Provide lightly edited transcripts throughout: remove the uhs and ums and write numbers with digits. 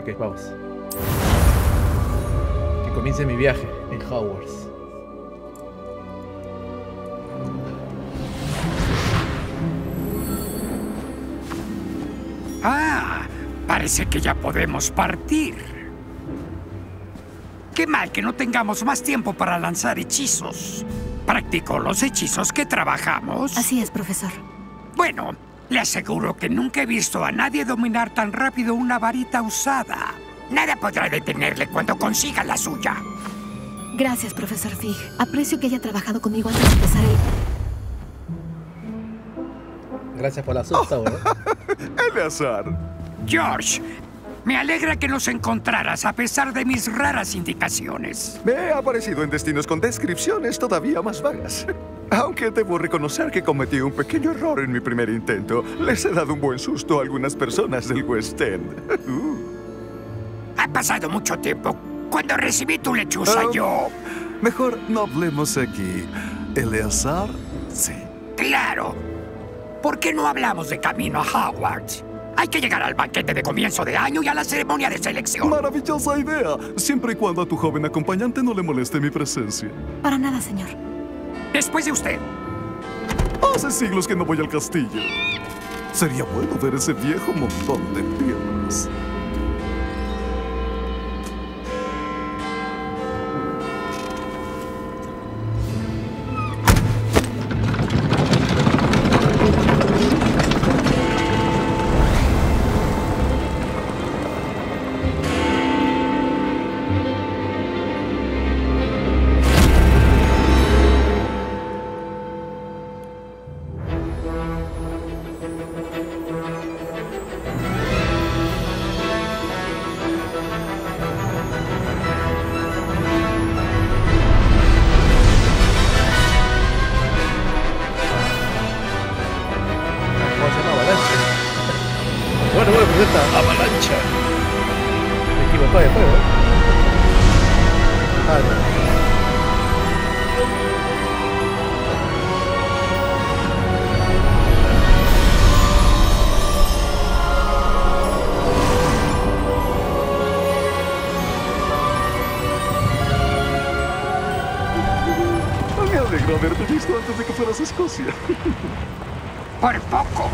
Ok, vamos. Que comience mi viaje en Hogwarts. Ah, parece que ya podemos partir. Qué mal que no tengamos más tiempo para lanzar hechizos. ¿Practicó los hechizos que trabajamos? Así es, profesor. Bueno, le aseguro que nunca he visto a nadie dominar tan rápido una varita usada. Nada podrá detenerle cuando consiga la suya. Gracias, profesor Fig. Aprecio que haya trabajado conmigo antes de empezar el... Gracias por la susta, ¿eh? Eleazar. George, me alegra que nos encontraras a pesar de mis raras indicaciones. Me he aparecido en destinos con descripciones todavía más vagas. Aunque debo reconocer que cometí un pequeño error en mi primer intento. Les he dado un buen susto a algunas personas del West End. Ha pasado mucho tiempo. Cuando recibí tu lechuza, yo... Mejor no hablemos aquí. Eleazar, sí. Claro. ¿Por qué no hablamos de camino a Hogwarts? Hay que llegar al banquete de comienzo de año y a la ceremonia de selección. Maravillosa idea, siempre y cuando a tu joven acompañante no le moleste mi presencia. Para nada, señor. Después de usted. Hace siglos que no voy al castillo. Sería bueno ver ese viejo montón de piernas. Avalancha. Me equivocó de juego. Me alegro haberte visto antes de que fueras a Escocia. Por poco.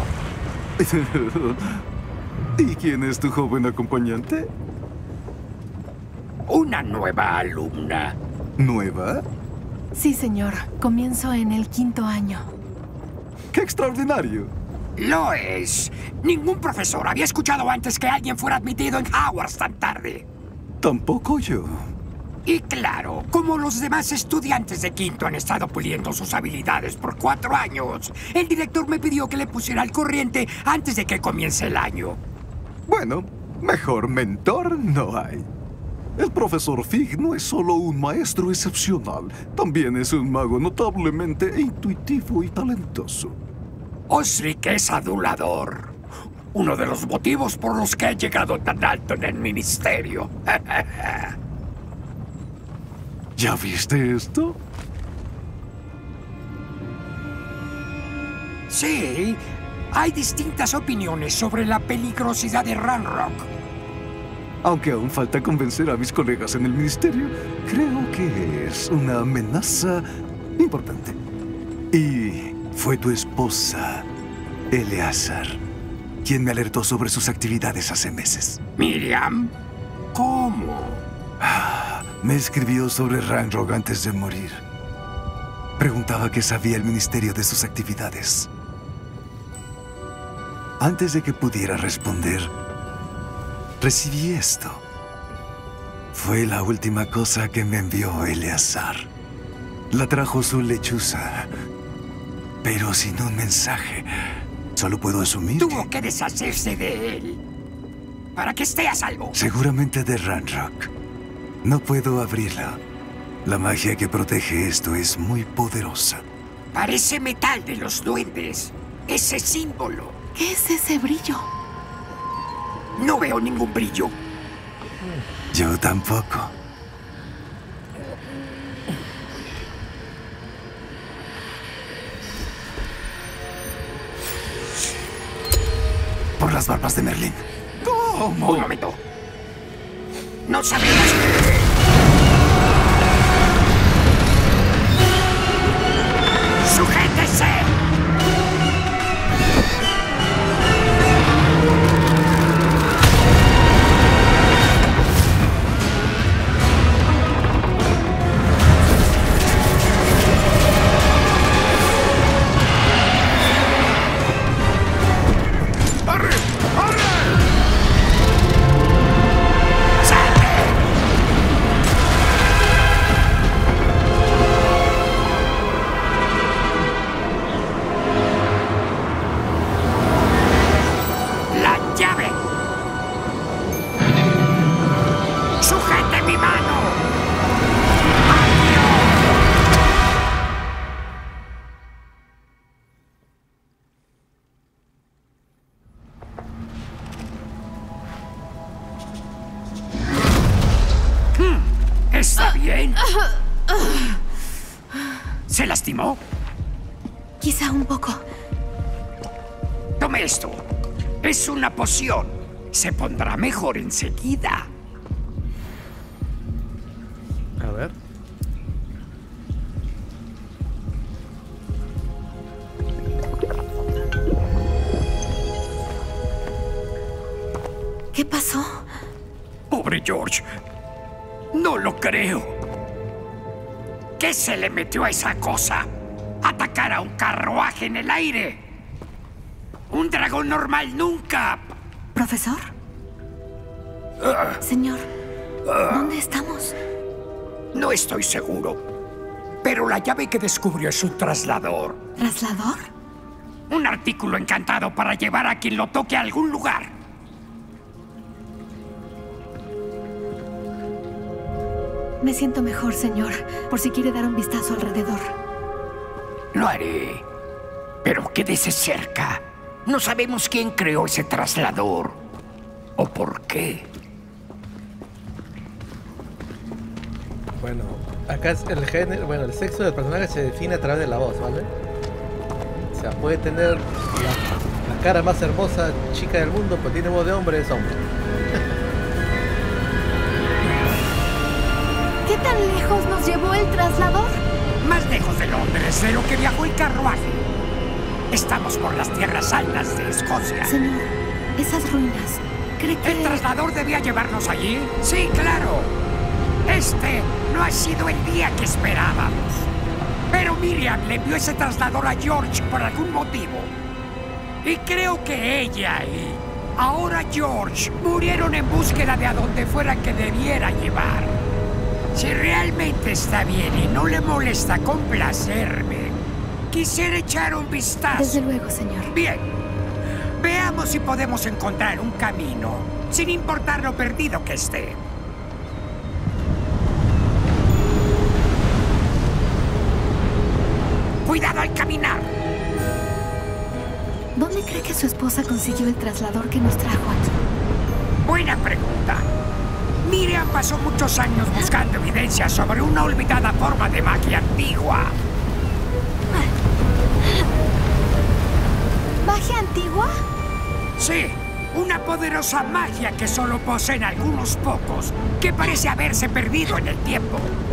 ¿Y quién es tu joven acompañante? Una nueva alumna. ¿Nueva? Sí, señor. Comienzo en el 5º año. ¡Qué extraordinario! Lo es. Ningún profesor había escuchado antes que alguien fuera admitido en Hogwarts tan tarde. Tampoco yo. Y claro, como los demás estudiantes de quinto han estado puliendo sus habilidades por 4 años, el director me pidió que le pusiera al corriente antes de que comience el año. Bueno, mejor mentor no hay. El profesor Fig no es solo un maestro excepcional, también es un mago notablemente intuitivo y talentoso. Osric es adulador. Uno de los motivos por los que he llegado tan alto en el ministerio. ¿Ya viste esto? Sí, hay distintas opiniones sobre la peligrosidad de Ranrock. Aunque aún falta convencer a mis colegas en el ministerio, creo que es una amenaza importante. Y fue tu esposa, Eleazar, quien me alertó sobre sus actividades hace meses. ¿Miriam? ¿Cómo? Me escribió sobre Ranrock antes de morir. Preguntaba qué sabía el ministerio de sus actividades. Antes de que pudiera responder, recibí esto. Fue la última cosa que me envió Eleazar. La trajo su lechuza, pero sin un mensaje. Solo puedo asumir Tuvo que deshacerse de él para que esté a salvo. Seguramente de Ranrock. No puedo abrirla. La magia que protege esto es muy poderosa. Parece metal de los duendes. Ese símbolo. ¿Qué es ese brillo? No veo ningún brillo. Yo tampoco. Por las barbas de Merlín. Un momento. No sabemos qué. ¡Sujétese! ¿Está bien? ¿Se lastimó? Quizá un poco. Tome esto. Es una poción. Se pondrá mejor enseguida. A ver. ¿Qué pasó? Pobre George. No lo creo. ¿Qué se le metió a esa cosa? ¿Atacar a un carruaje en el aire? Un dragón normal nunca. ¿Profesor? Señor, ¿dónde estamos? No estoy seguro. Pero la llave que descubrió es un traslador. ¿Traslador? Un artículo encantado para llevar a quien lo toque a algún lugar. Me siento mejor, señor, por si quiere dar un vistazo alrededor. Lo haré. Pero quédese cerca. No sabemos quién creó ese traslador. ¿O por qué? Bueno, acá es el género, bueno, el sexo del personaje se define a través de la voz, ¿vale? O sea, puede tener la cara más hermosa chica del mundo, pero tiene voz de hombre, es hombre. ¿Qué tan lejos nos llevó el traslador? Más lejos de Londres de lo que viajó el carruaje. Estamos por las tierras altas de Escocia. Señor, esas ruinas, ¿cree que...? ¿El traslador debía llevarnos allí? Sí, claro. Este no ha sido el día que esperábamos. Pero Miriam le envió ese traslador a George por algún motivo. Y creo que ella y ahora George murieron en búsqueda de a donde fuera que debiera llevar. Si realmente está bien y no le molesta complacerme, quisiera echar un vistazo. Desde luego, señor. Bien. Veamos si podemos encontrar un camino, sin importar lo perdido que esté. ¡Cuidado al caminar! ¿Dónde cree que su esposa consiguió el traslador que nos trajo aquí? Buena pregunta. Miriam pasó muchos años buscando evidencia sobre una olvidada forma de magia antigua. ¿Magia antigua? Sí, una poderosa magia que solo poseen algunos pocos, que parece haberse perdido en el tiempo.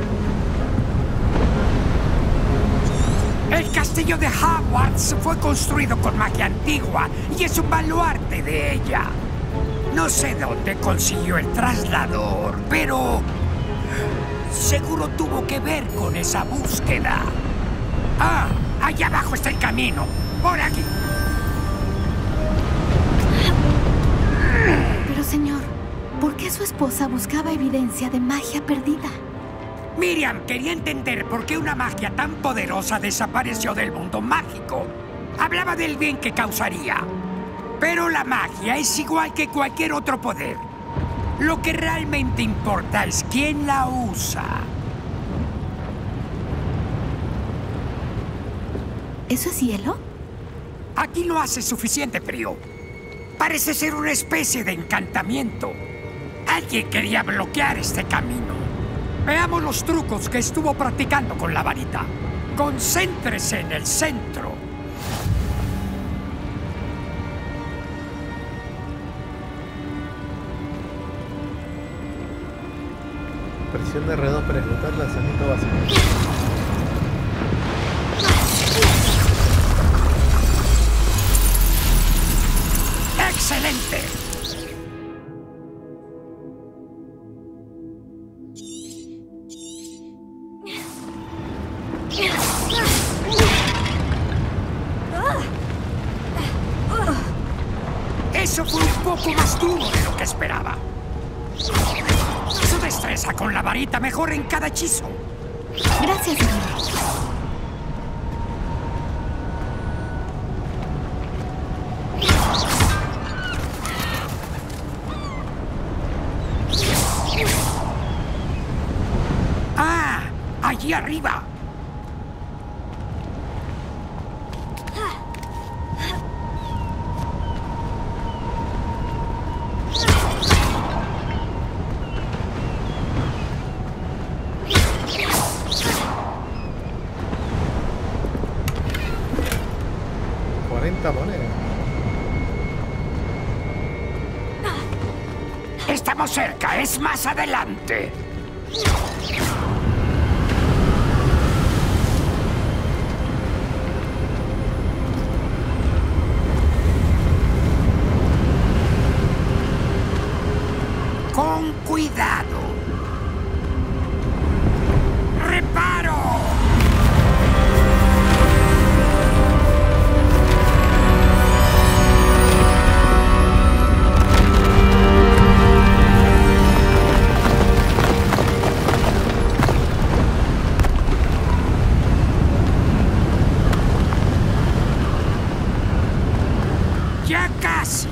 El castillo de Hogwarts fue construido con magia antigua y es un baluarte de ella. No sé dónde consiguió el traslador, pero seguro tuvo que ver con esa búsqueda. Ah, allá abajo está el camino. Por aquí. Pero, señor, ¿por qué su esposa buscaba evidencia de magia perdida? Miriam quería entender por qué una magia tan poderosa desapareció del mundo mágico. Hablaba del bien que causaría. Pero la magia es igual que cualquier otro poder. Lo que realmente importa es quién la usa. ¿Eso es hielo? Aquí no hace suficiente frío. Parece ser una especie de encantamiento. Alguien quería bloquear este camino. Veamos los trucos que estuvo practicando con la varita. Concéntrese en el centro. Presiona R2 para ejecutar lanzamiento básico. ¡Excelente! Eso fue un poco más duro de lo que esperaba. Su destreza con la varita mejora en cada hechizo. Gracias, señor. ¡Ah! ¡Allí arriba! Monedas. Estamos cerca, es más adelante. Con cuidado. ¡Reparo! Ya casi.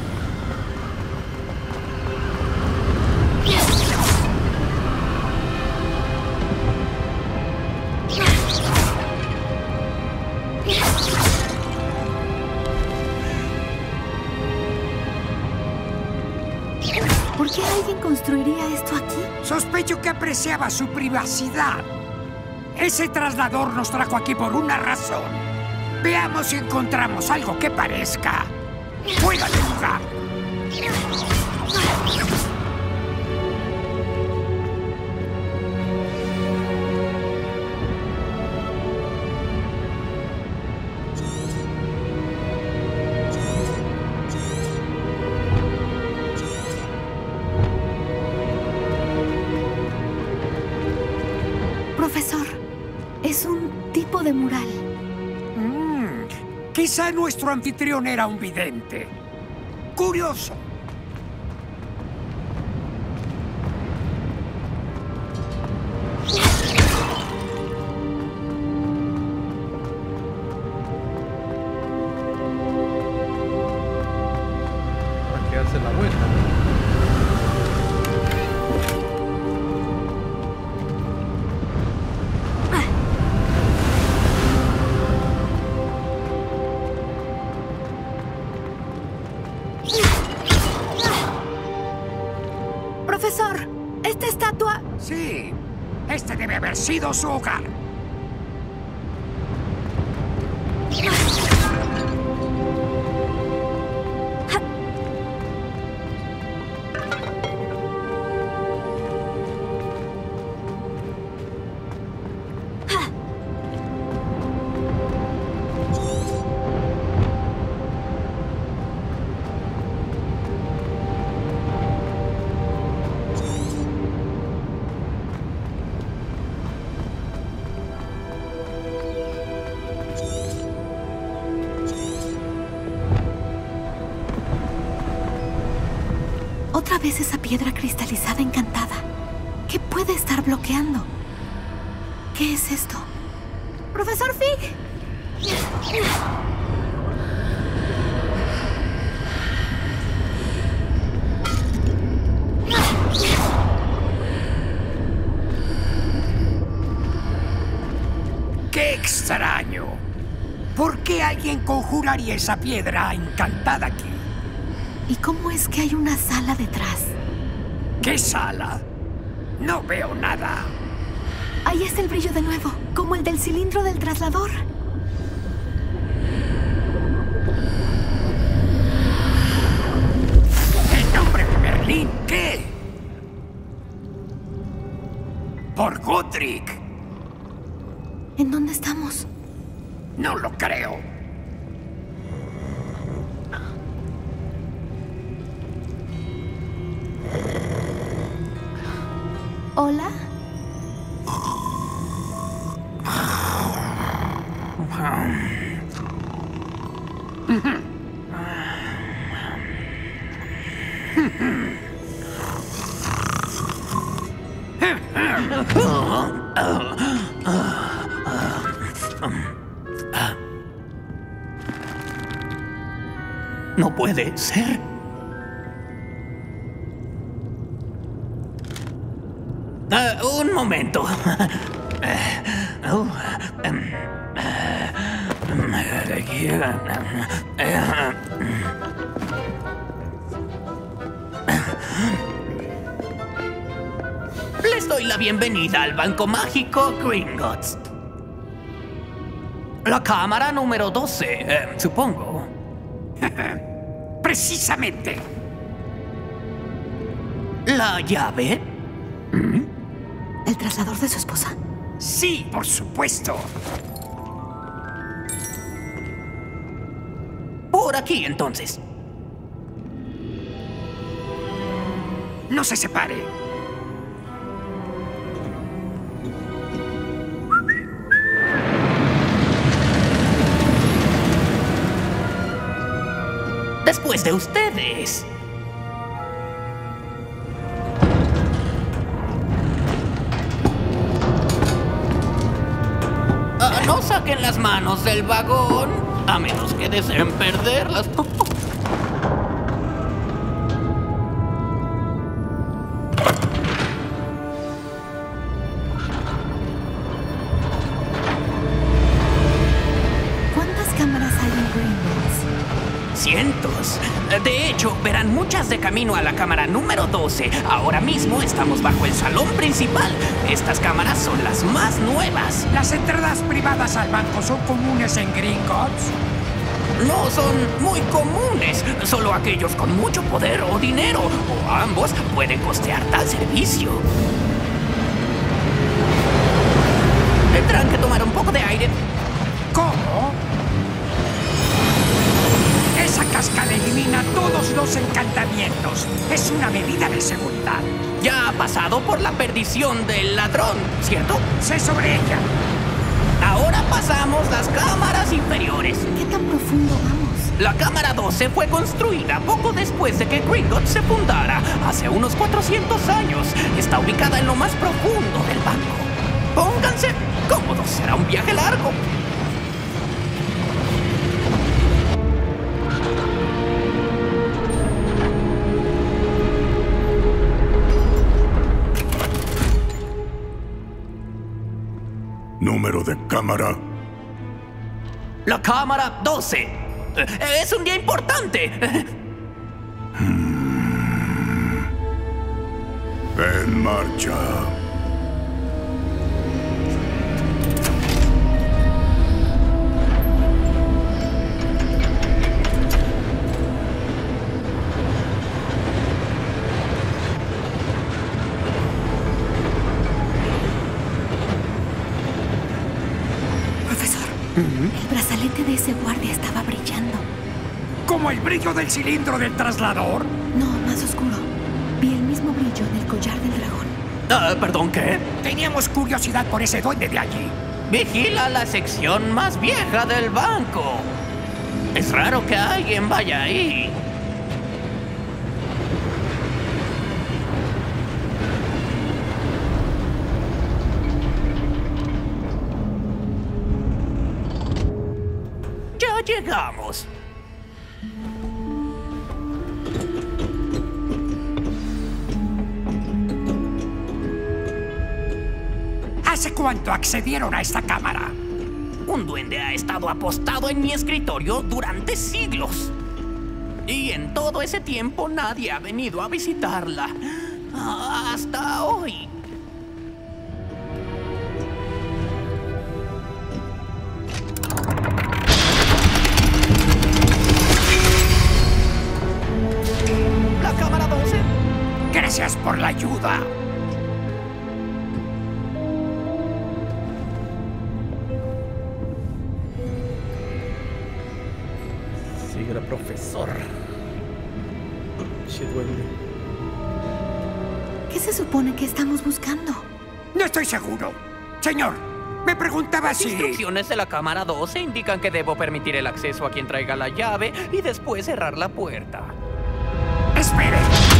¿Por qué alguien construiría esto aquí? Sospecho que apreciaba su privacidad. Ese traslador nos trajo aquí por una razón. Veamos si encontramos algo que parezca fuera de lugar. Profesor, es un tipo de mural. Quizá nuestro anfitrión era un vidente. Curioso. Para que darse la vuelta, ¿no? Profesor, esta estatua... Sí, este debe haber sido su hogar. Otra vez esa piedra cristalizada encantada. ¿Qué puede estar bloqueando? ¿Qué es esto? ¡Profesor Fig! ¡Qué extraño! ¿Por qué alguien conjuraría esa piedra encantada aquí? ¿Y cómo es que hay una sala detrás? ¿Qué sala? No veo nada. Ahí está el brillo de nuevo, como el del cilindro del traslador. En nombre de Merlín, ¿qué? por Godric. ¿En dónde estamos? No lo creo. ¿Hola? No puede ser. Un momento. Les doy la bienvenida al Banco Mágico Gringotts. La cámara número 12, supongo. Precisamente. ¿La llave? ¿El traslador de su esposa? Sí, por supuesto. Por aquí, entonces. No se separe. Después de ustedes. No saquen las manos del vagón, a menos que deseen perderlas. ¿Cuántas cámaras hay en Gringotts? Cientos. De hecho, verán muchas de camino a la cámara número 12. Ahora mismo estamos bajo el salón principal. Estas cámaras son las más nuevas. ¿Las entradas privadas al banco son comunes en Gringotts? No son muy comunes. Solo aquellos con mucho poder o dinero, o ambos, pueden costear tal servicio. Tendrán que tomar un poco de aire. ¿Cómo? Esa cascada elimina todos los encantamientos. Es una medida de seguridad. Ya ha pasado por la perdición del ladrón, ¿cierto? Sé sobre ella. Ahora pasamos las cámaras inferiores. ¿Qué tan profundo vamos? La cámara 12 fue construida poco después de que Gringotts se fundara, hace unos 400 años. Está ubicada en lo más profundo del banco. Pónganse cómodos, será un viaje largo. Número de cámara. La cámara 12. Es un día importante. En marcha. El brazalete de ese guardia estaba brillando. ¿Como el brillo del cilindro del traslador? No, más oscuro. Vi el mismo brillo en el collar del dragón. ¿Perdón, qué? Teníamos curiosidad por ese duende de allí. Vigila la sección más vieja del banco. Es raro que alguien vaya ahí. Ya llegamos. ¿Hace cuánto accedieron a esta cámara? Un duende ha estado apostado en mi escritorio durante siglos. Y en todo ese tiempo nadie ha venido a visitarla. Hasta hoy. Gracias por la ayuda. era profesor. Shit, duende. ¿Qué se supone que estamos buscando? No estoy seguro. Señor, me preguntaba Las si... instrucciones de la cámara 12 indican que debo permitir el acceso a quien traiga la llave y después cerrar la puerta. ¡Espere!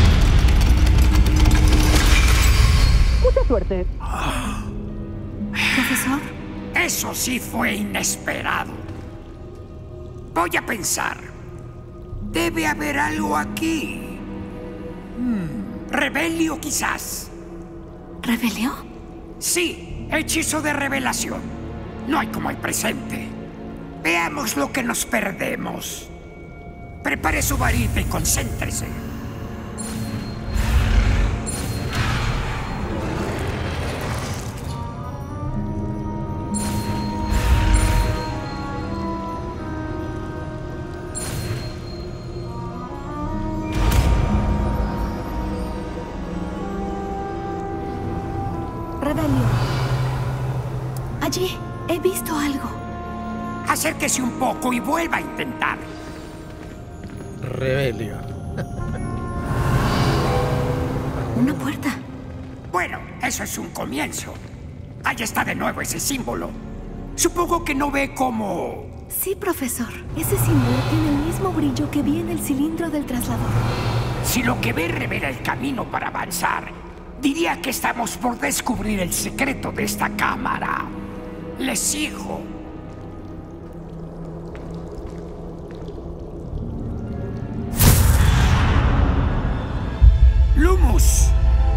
Mucha suerte. ¿Profesor? Eso sí fue inesperado. Voy a pensar. Debe haber algo aquí. Rebelio, quizás. ¿Rebelió? Sí, hechizo de revelación. No hay como el presente. Veamos lo que nos perdemos. Prepare su varita y concéntrese. Rebelio. Allí he visto algo. Acérquese un poco y vuelva a intentar. Rebelio. Una puerta. Bueno, eso es un comienzo. Ahí está de nuevo ese símbolo. Supongo que no ve cómo... Sí, profesor. Ese símbolo tiene el mismo brillo que vi en el cilindro del traslador. Si lo que ve revela el camino para avanzar, diría que estamos por descubrir el secreto de esta cámara. Le sigo. Lumus.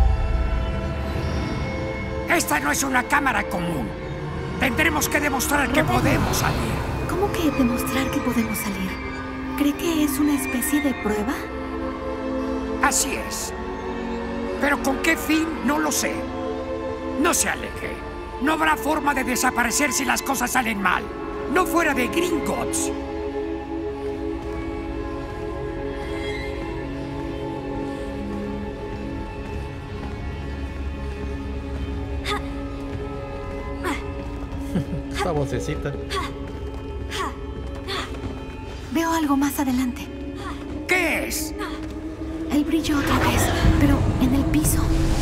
Esta no es una cámara común. Tendremos que demostrar que podemos salir. ¿Cómo que demostrar que podemos salir? ¿Cree que es una especie de prueba? Así es. Pero con qué fin, no lo sé. No se aleje. No habrá forma de desaparecer si las cosas salen mal. No fuera de Gringotts. Esa vocecita. Veo algo más adelante. ¿Qué es? El brillo otra vez, pero en el piso.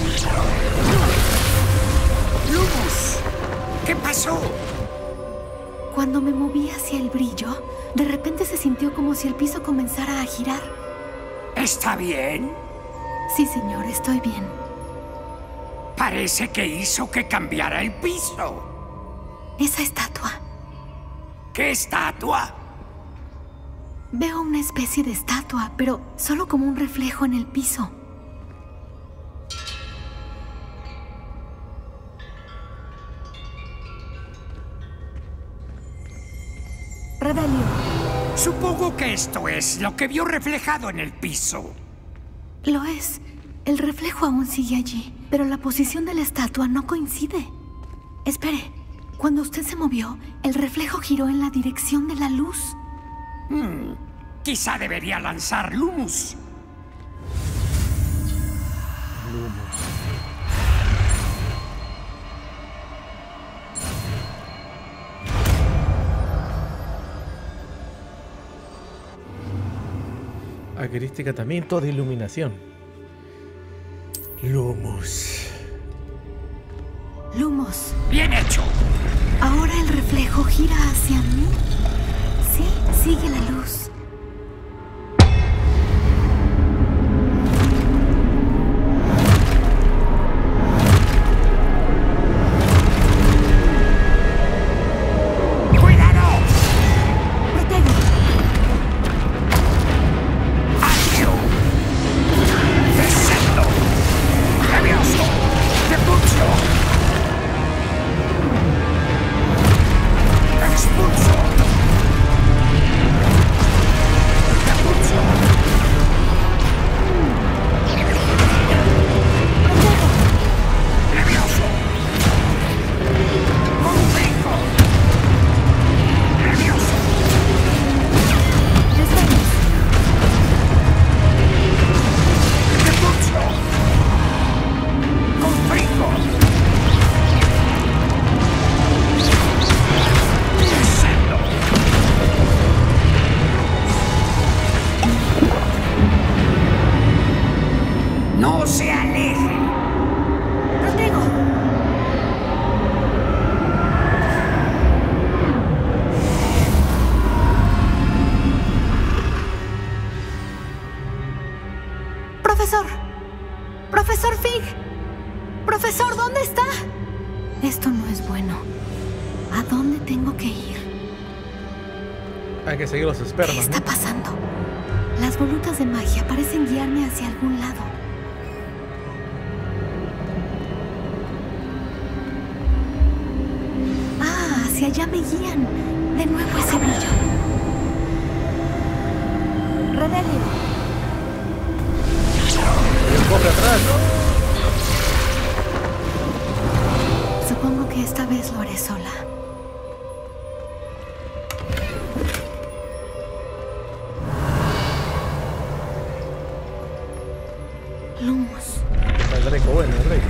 ¡Lumus! ¿Qué pasó? Cuando me moví hacia el brillo, de repente se sintió como si el piso comenzara a girar. ¿Está bien? Sí, señor, estoy bien. Parece que hizo que cambiara el piso. Esa estatua. ¿Qué estatua? Veo una especie de estatua, pero solo como un reflejo en el piso. Rebelio. Supongo que esto es lo que vio reflejado en el piso. Lo es. El reflejo aún sigue allí, pero la posición de la estatua no coincide. Espere. Cuando usted se movió, el reflejo giró en la dirección de la luz. Quizá debería lanzar Lumus. Agrística también, de iluminación. Lumus. Lumos. Bien hecho. Ahora el reflejo gira hacia mí. Sí, sigue la luz. ¡Cuidado! Protego. ¡Accio! ¡Descendo! ¡Levioso! ¡Depulso! ¡Expulso! ¡Profesor, ¿dónde está? Esto no es bueno. ¿A dónde tengo que ir? Hay que seguir los ¿Qué espermas, está ¿no? pasando? Las volutas de magia parecen guiarme hacia algún lado. Ah, hacia allá me guían. De nuevo ese brillo. Redelio. Corre atrás. Supongo que esta vez lo haré sola. Lumos. El Draco, bueno, el Draco.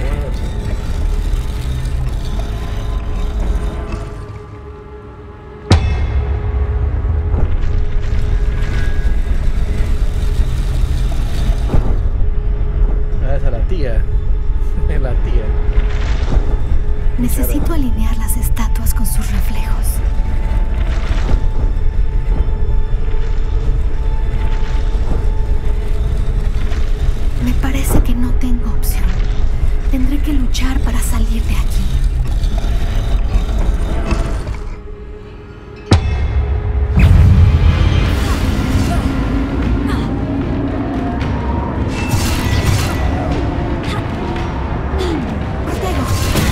Ah, esa es la tía. Es la tía. Necesito alinear las estatuas con sus reflejos. Me parece que no tengo opción. Tendré que luchar para salir de aquí. Protego.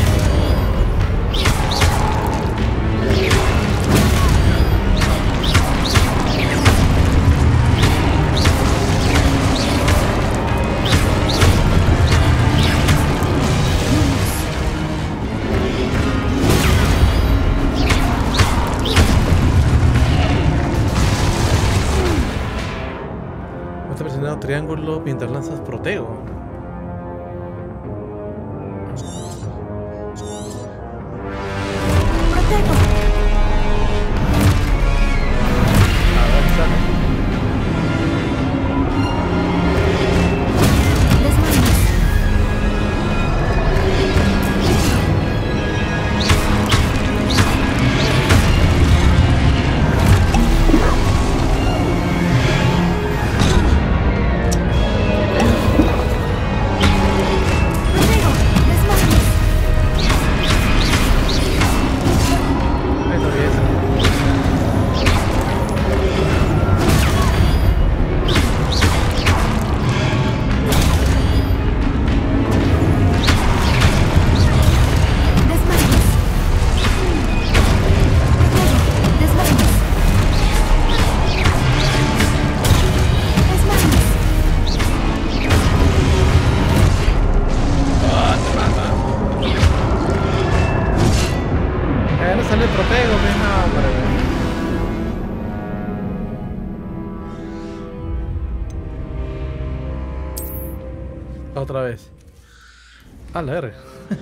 Está presionando triángulo mientras lanzas protego. Protego. Desmanos. Protego. Desmanos. Eso es. Desmanos. Protego. Desmanos. Desmanos. No sale el protego, no, hombre. Otra vez. A la verga.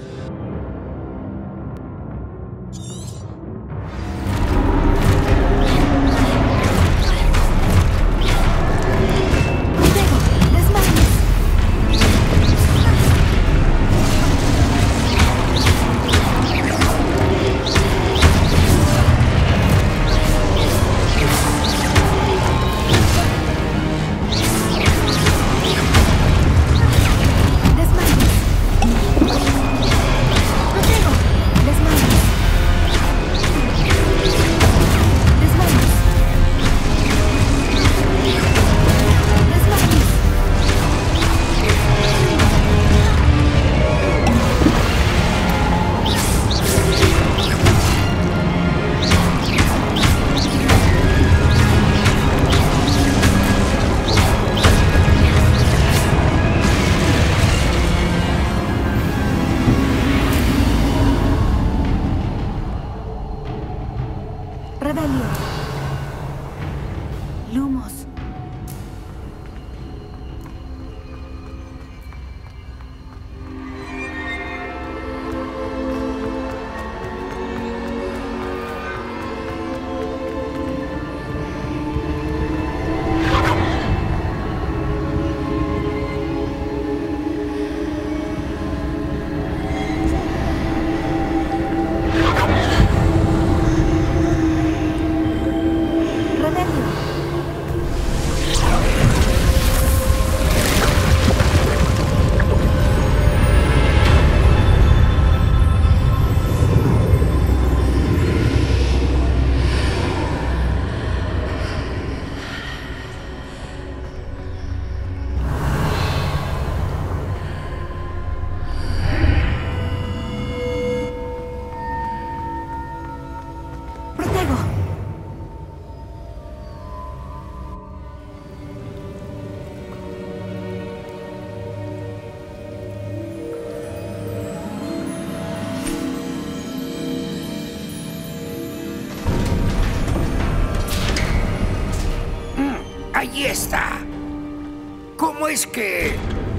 Protego. Desmanos. Desmanos. Protego. Desmanos. Desmanos. Desmanos. Revelio. Lumos. está. ¿Cómo es que...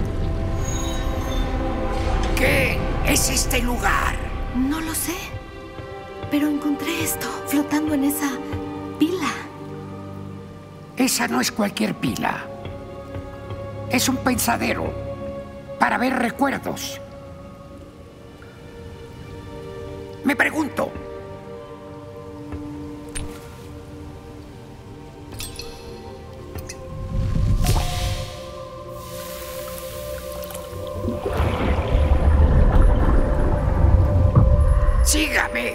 ¿Qué es este lugar? No lo sé. Pero encontré esto flotando en esa pila. Esa no es cualquier pila. Es un pensadero para ver recuerdos. Me pregunto, sígame.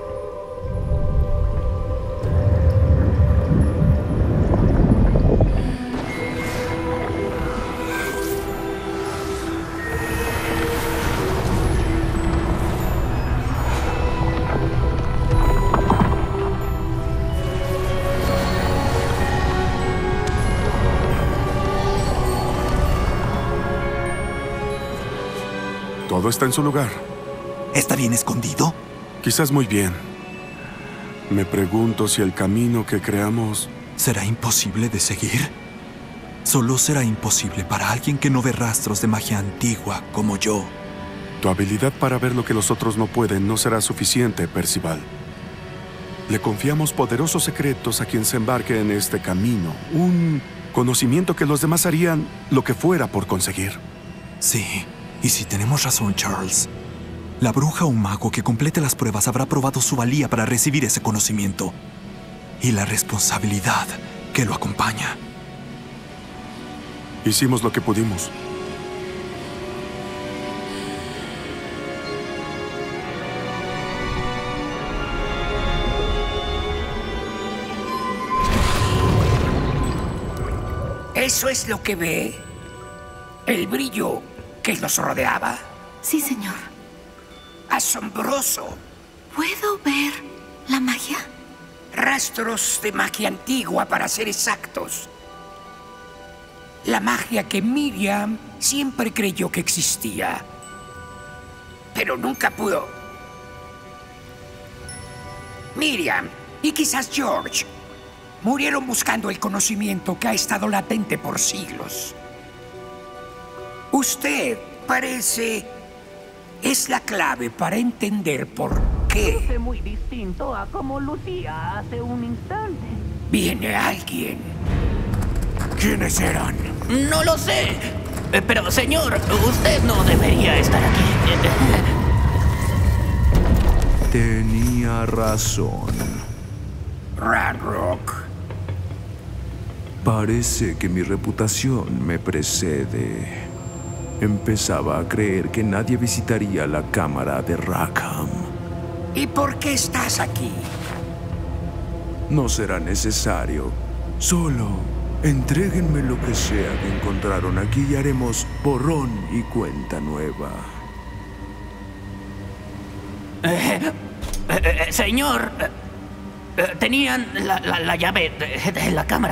Todo está en su lugar. ¿Está bien escondido? Quizás muy bien. Me pregunto si el camino que creamos... ¿Será imposible de seguir? Solo será imposible para alguien que no ve rastros de magia antigua como yo. Tu habilidad para ver lo que los otros no pueden no será suficiente, Percival. Le confiamos poderosos secretos a quien se embarque en este camino. Un conocimiento que los demás harían lo que fuera por conseguir. Sí, y si tenemos razón, Charles, la bruja o mago que complete las pruebas habrá probado su valía para recibir ese conocimiento y la responsabilidad que lo acompaña. Hicimos lo que pudimos. ¿Eso es lo que ve? ¿El brillo que los rodeaba? Sí, señor. ¡Asombroso! ¿Puedo ver la magia? Rastros de magia antigua, para ser exactos. La magia que Miriam siempre creyó que existía, pero nunca pudo. Miriam y quizás George murieron buscando el conocimiento que ha estado latente por siglos. Usted parece... es la clave para entender por qué. Luce muy distinto a como lucía hace un instante. Viene alguien. ¿Quiénes eran? No lo sé. Pero, señor, usted no debería estar aquí. Tenía razón. Ranrock. Parece que mi reputación me precede. Empezaba a creer que nadie visitaría la cámara de Rackham. ¿Y por qué estás aquí? No será necesario. Solo entréguenme lo que sea que encontraron aquí y haremos borrón y cuenta nueva. Señor, tenían la llave de la cámara.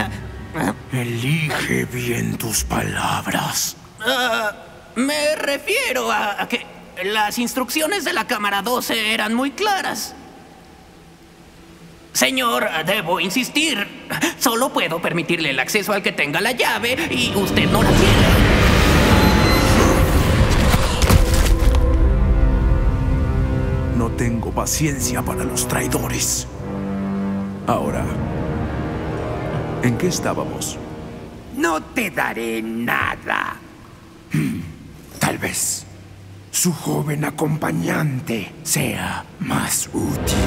Elige bien tus palabras. Me refiero a que las instrucciones de la cámara 12 eran muy claras. Señor, debo insistir. Solo puedo permitirle el acceso al que tenga la llave y usted no la tiene. No tengo paciencia para los traidores. Ahora, ¿en qué estábamos? No te daré nada. Tal vez su joven acompañante sea más útil.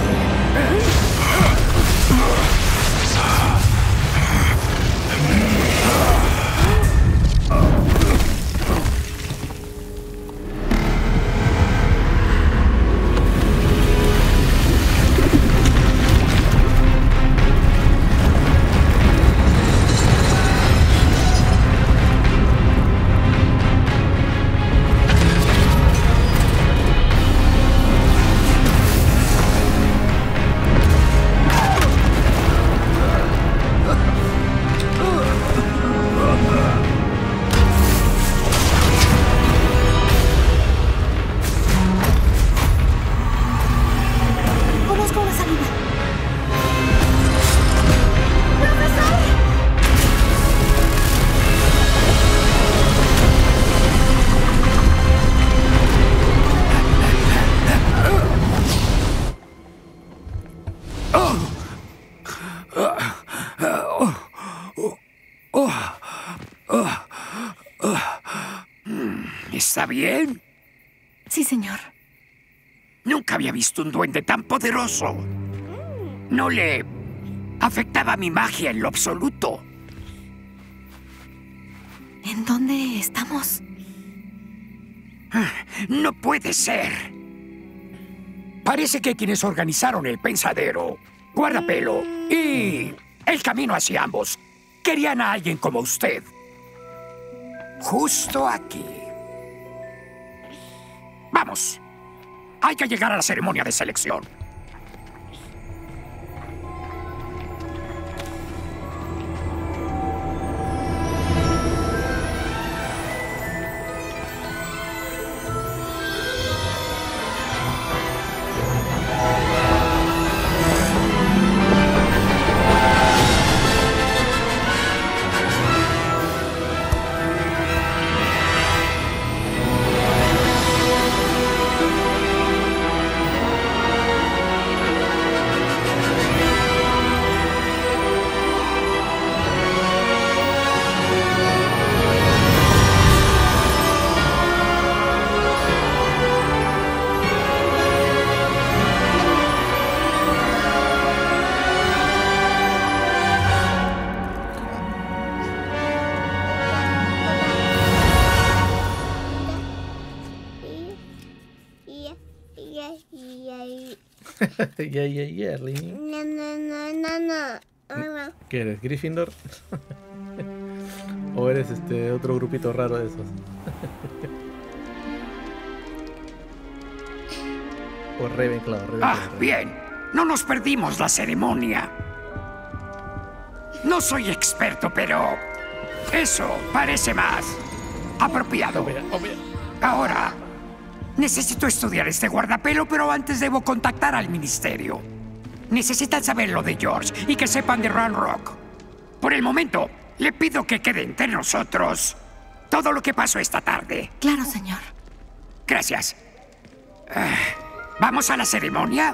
¿Está bien? Sí, señor. Nunca había visto un duende tan poderoso. No le afectaba mi magia en lo absoluto. ¿En dónde estamos? No puede ser. Parece que quienes organizaron el pensadero, Guardapelo y el camino hacia ambos querían a alguien como usted. Justo aquí. Vamos. Hay que llegar a la ceremonia de selección. Lee. ¿Qué eres, Gryffindor? ¿O eres otro grupito raro de esos? O Ravenclaw, Ravenclaw. Bien. No nos perdimos la ceremonia. No soy experto, pero eso parece más apropiado. Ahora, necesito estudiar este guardapelo, pero antes debo contactar al ministerio. Necesitan saber lo de George y que sepan de Ranrock. Por el momento, le pido que quede entre nosotros todo lo que pasó esta tarde. Claro, señor. Gracias. ¿Vamos a la ceremonia?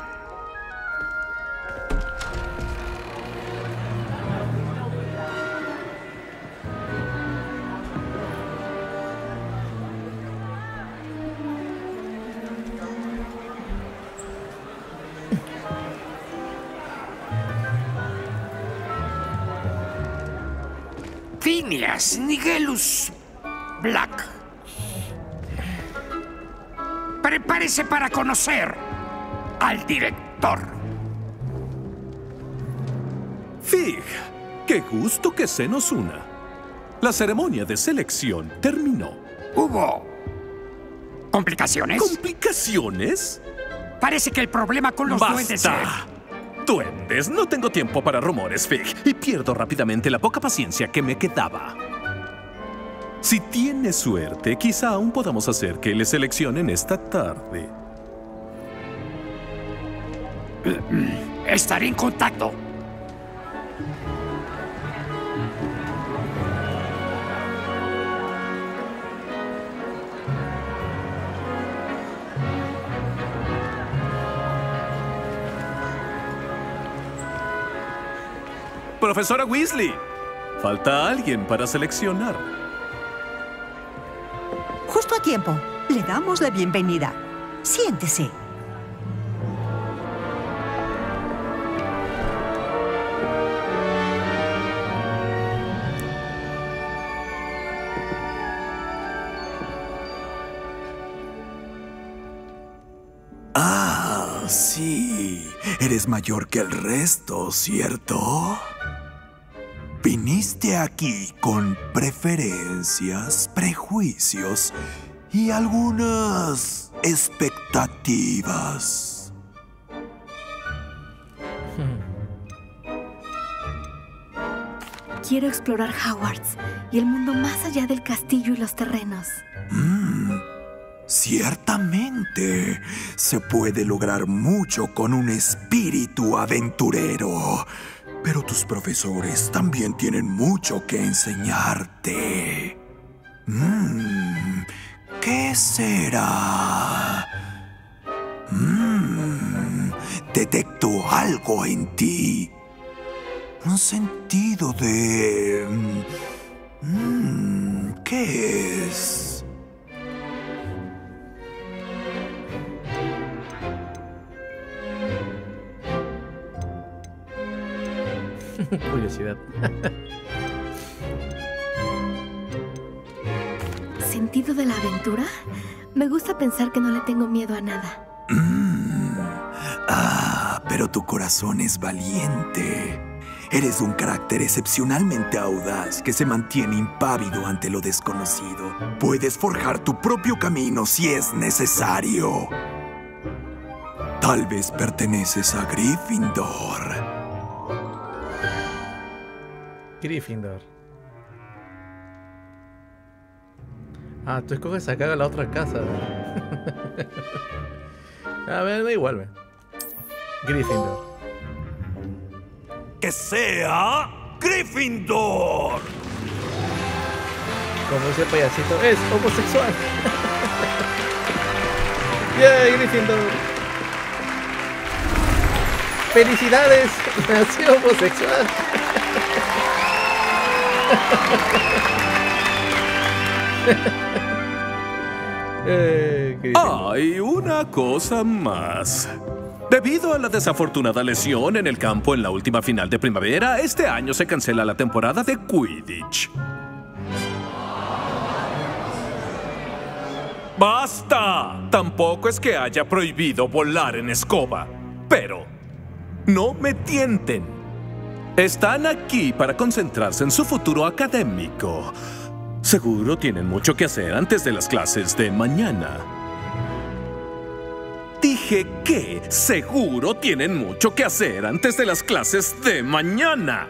Phineas Nigellus Black. Prepárese para conocer al director. Fig, qué gusto que se nos una. La ceremonia de selección terminó. ¿Hubo complicaciones? ¿Complicaciones? Parece que el problema con los duendes es... Duendes, no tengo tiempo para rumores, Fig, y pierdo rápidamente la poca paciencia que me quedaba. Si tienes suerte, quizá aún podamos hacer que le seleccionen esta tarde. Estaré en contacto. Profesora Weasley, falta alguien para seleccionar. Justo a tiempo. Le damos la bienvenida. Siéntese. Ah, sí. Eres mayor que el resto, ¿cierto? Viniste aquí con preferencias, prejuicios y algunas expectativas. Quiero explorar Hogwarts y el mundo más allá del castillo y los terrenos. Ciertamente, se puede lograr mucho con un espíritu aventurero. Pero tus profesores también tienen mucho que enseñarte. ¿Qué será? Detecto algo en ti. Un sentido de... ¿qué es? Curiosidad. ¿Sentido de la aventura? Me gusta pensar que no le tengo miedo a nada. Pero tu corazón es valiente. Eres un carácter excepcionalmente audaz que se mantiene impávido ante lo desconocido. Puedes forjar tu propio camino si es necesario. Tal vez perteneces a Gryffindor. Gryffindor. Ah, tú escoges acá a la otra casa. A ver, da igual, ve. Gryffindor. ¡Que sea Gryffindor! Como ese payasito, es homosexual. ¡Yay, Gryffindor! ¡Felicidades! Nació homosexual. Hay una cosa más. Debido a la desafortunada lesión en el campo en la última final de primavera, este año se cancela la temporada de Quidditch. ¡Basta! Tampoco es que haya prohibido volar en escoba. Pero no me tienten. Están aquí para concentrarse en su futuro académico. Seguro tienen mucho que hacer antes de las clases de mañana. Dije que seguro tienen mucho que hacer antes de las clases de mañana.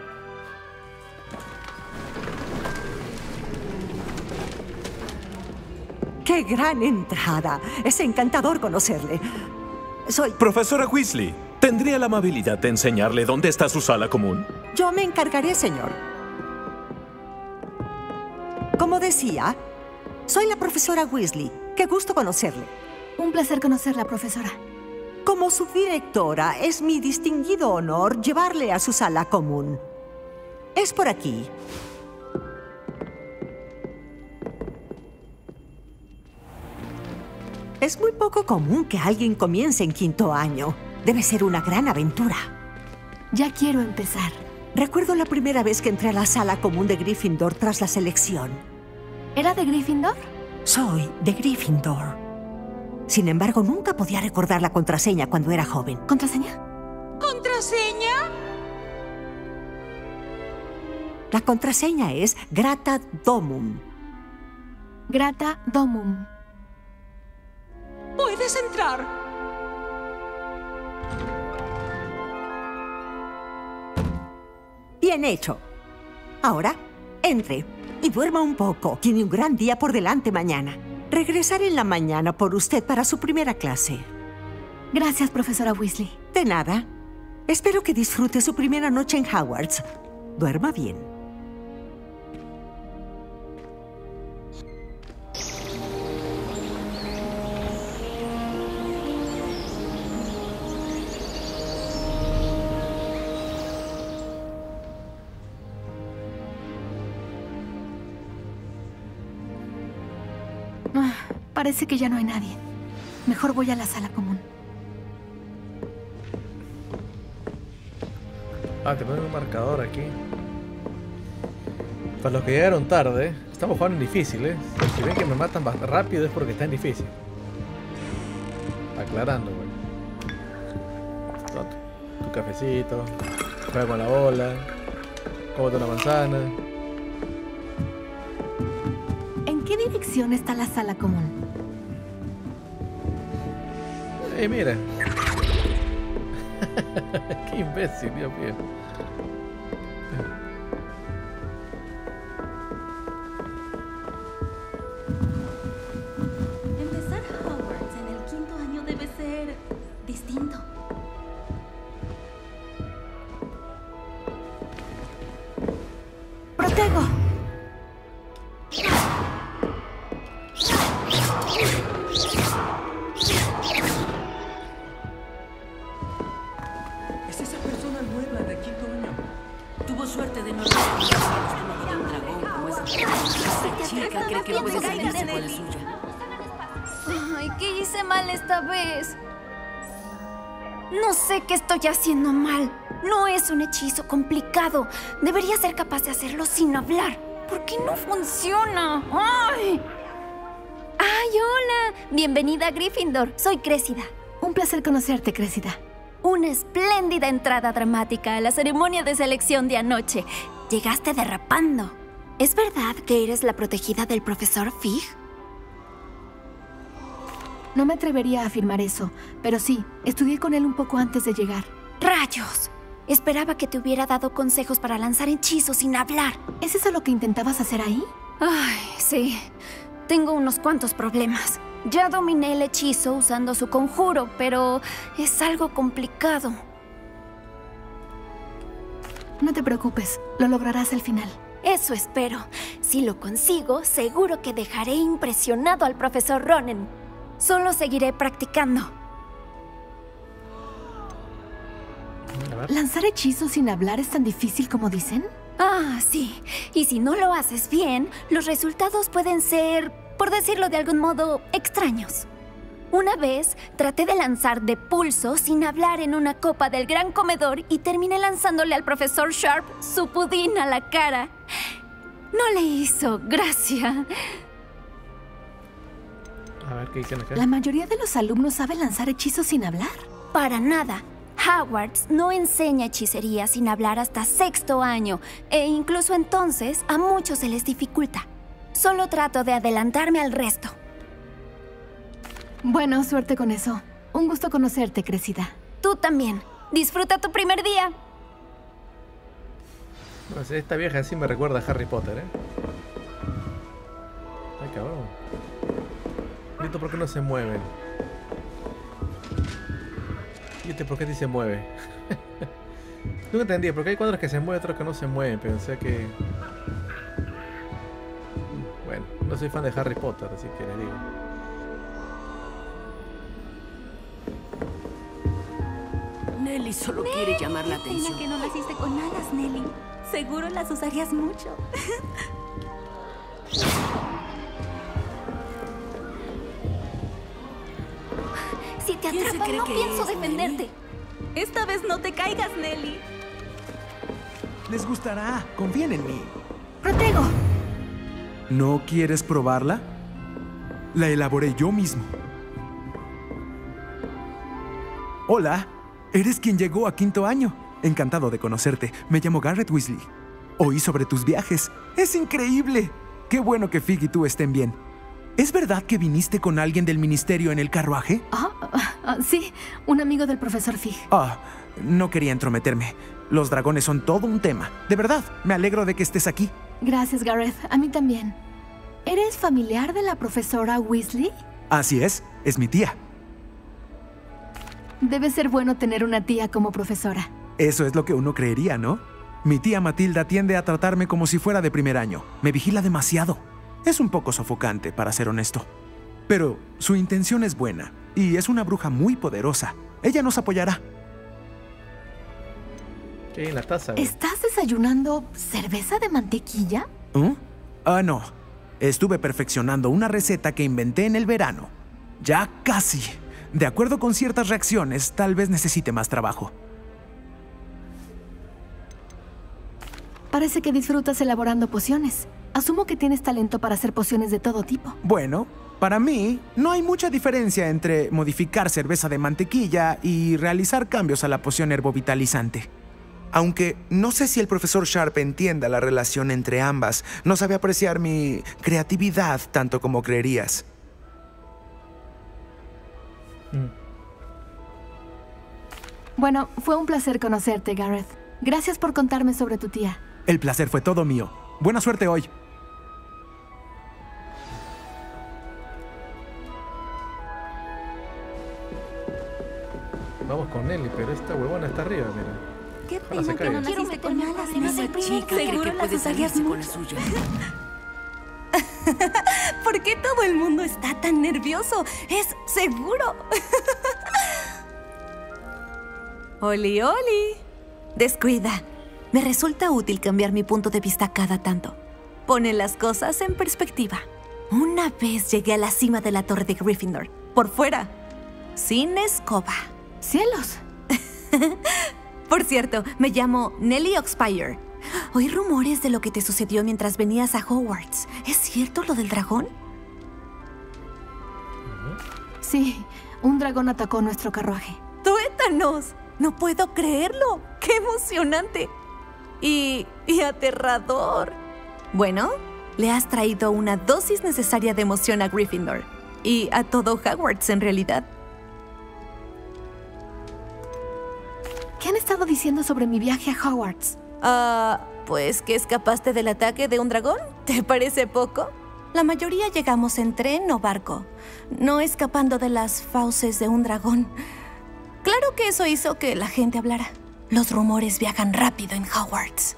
¡Qué gran entrada! Es encantador conocerle. Soy... Profesora Weasley, ¿tendría la amabilidad de enseñarle dónde está su sala común? Yo me encargaré, señor. Como decía, soy la profesora Weasley. Qué gusto conocerle. Un placer conocerla, profesora. Como subdirectora, es mi distinguido honor llevarle a su sala común. Es por aquí. Es muy poco común que alguien comience en quinto año. Debe ser una gran aventura. Ya quiero empezar. Recuerdo la primera vez que entré a la sala común de Gryffindor tras la selección. ¿Era de Gryffindor? Soy de Gryffindor. Sin embargo, nunca podía recordar la contraseña cuando era joven. ¿Contraseña? ¿Contraseña? La contraseña es Grata Domum. Grata Domum. Puedes entrar. Bien hecho. Ahora, entre y duerma un poco. Tiene un gran día por delante mañana. Regresaré en la mañana por usted para su primera clase. Gracias, profesora Weasley. De nada. Espero que disfrute su primera noche en Hogwarts. Duerma bien. Parece que ya no hay nadie. Mejor voy a la sala común. Ah, te ponen un marcador aquí. Para los que llegaron tarde, estamos jugando en difícil, ¿eh? Si ven que me matan bastante rápido es porque está en difícil. Aclarando, güey. Tu cafecito, juega con la bola, cómete una manzana. ¿En qué dirección está la sala común? Mira. Qué imbécil, Dios mío. Empezar Hogwarts en el quinto año debe ser distinto. ¡Protego! Es esa persona nueva de quinto año. Tuvo suerte de no recibir el estómago de un dragón como esa. Esa chica cree que puede salirse con la suya. Ay, ¿qué hice mal esta vez? No sé qué estoy haciendo mal. No es un hechizo complicado. Debería ser capaz de hacerlo sin hablar. ¿Por qué no funciona? ¡Ay! ¡Ay, hola! Bienvenida a Gryffindor. Soy Cressida. Un placer conocerte, Cressida. Una espléndida entrada dramática a la ceremonia de selección de anoche. Llegaste derrapando. ¿Es verdad que eres la protegida del profesor Fig? No me atrevería a afirmar eso, pero sí, estudié con él un poco antes de llegar. ¡Rayos! Esperaba que te hubiera dado consejos para lanzar hechizos sin hablar. ¿Es eso lo que intentabas hacer ahí? Ay, sí. Tengo unos cuantos problemas. Ya dominé el hechizo usando su conjuro, pero es algo complicado. No te preocupes, lo lograrás al final. Eso espero. Si lo consigo, seguro que dejaré impresionado al profesor Ronen. Solo seguiré practicando. ¿Lanzar hechizos sin hablar es tan difícil como dicen? Ah, sí. Y si no lo haces bien, los resultados pueden ser, por decirlo de algún modo, extraños. Una vez traté de lanzar de pulso sin hablar en una copa del gran comedor y terminé lanzándole al profesor Sharp su pudín a la cara. No le hizo gracia. A ver, ¿qué dicen acá? ¿La mayoría de los alumnos sabe lanzar hechizos sin hablar? Para nada. Hogwarts no enseña hechicería sin hablar hasta sexto año, e incluso entonces a muchos se les dificulta. Solo trato de adelantarme al resto. Bueno, suerte con eso. Un gusto conocerte, Cressida. Tú también. Disfruta tu primer día. No sé, esta vieja sí me recuerda a Harry Potter, ¿eh? Ay, cabrón. ¿Esto por qué no se mueven? ¿Y este por qué sí se mueve? No entendí, porque hay cuadros que se mueven, otros que no se mueven. Pensé que... Bueno, no soy fan de Harry Potter, así que le digo. Nelly solo quiere llamar la atención. Pena que no naciste con alas, Nelly. Seguro las usarías mucho. Si te atrapan, no pienso defenderte. Esta vez no te caigas, Nelly. Les gustará. Confíen en mí. ¡Protego! ¿No quieres probarla? La elaboré yo mismo. Hola, eres quien llegó a quinto año. Encantado de conocerte. Me llamo Garrett Weasley. Oí sobre tus viajes. ¡Es increíble! Qué bueno que Fig y tú estén bien. ¿Es verdad que viniste con alguien del ministerio en el carruaje? Sí, un amigo del profesor Fig. No quería entrometerme. Los dragones son todo un tema. De verdad, me alegro de que estés aquí. Gracias, Garrett. A mí también. ¿Eres familiar de la profesora Weasley? Así es mi tía. Debe ser bueno tener una tía como profesora. Eso es lo que uno creería, ¿no? Mi tía Matilda tiende a tratarme como si fuera de primer año. Me vigila demasiado. Es un poco sofocante, para ser honesto. Pero su intención es buena, y es una bruja muy poderosa. Ella nos apoyará. ¿Qué hay en la taza? ¿Estás desayunando cerveza de mantequilla? No. Estuve perfeccionando una receta que inventé en el verano. Ya casi. De acuerdo con ciertas reacciones, tal vez necesite más trabajo. Parece que disfrutas elaborando pociones. Asumo que tienes talento para hacer pociones de todo tipo. Bueno, para mí, no hay mucha diferencia entre modificar cerveza de mantequilla y realizar cambios a la poción herbovitalizante. Aunque no sé si el profesor Sharp entienda la relación entre ambas, no sabe apreciar mi creatividad tanto como creerías. Bueno, fue un placer conocerte, Garrett. Gracias por contarme sobre tu tía. El placer fue todo mío. Buena suerte hoy. Vamos con Nelly, pero esta huevona está arriba, mira. Qué pena que no naciste con alas. Esa chica cree que puede salirse con la suya. ¿Por qué todo el mundo está tan nervioso? Es seguro. Oli, Oli. Descuida. Me resulta útil cambiar mi punto de vista cada tanto. Pone las cosas en perspectiva. Una vez llegué a la cima de la torre de Gryffindor. Por fuera. Sin escoba. ¡Cielos! Por cierto, me llamo Nellie Oxfire. Oí rumores de lo que te sucedió mientras venías a Hogwarts. ¿Es cierto lo del dragón? Sí, un dragón atacó nuestro carruaje. ¡Tuétanos! No puedo creerlo. ¡Qué emocionante! Y aterrador. Bueno, le has traído una dosis necesaria de emoción a Gryffindor. Y a todo Hogwarts, en realidad. ¿Qué han estado diciendo sobre mi viaje a Hogwarts? Pues que escapaste del ataque de un dragón. ¿Te parece poco? La mayoría llegamos en tren o barco, no escapando de las fauces de un dragón. Claro que eso hizo que la gente hablara. Los rumores viajan rápido en Hogwarts.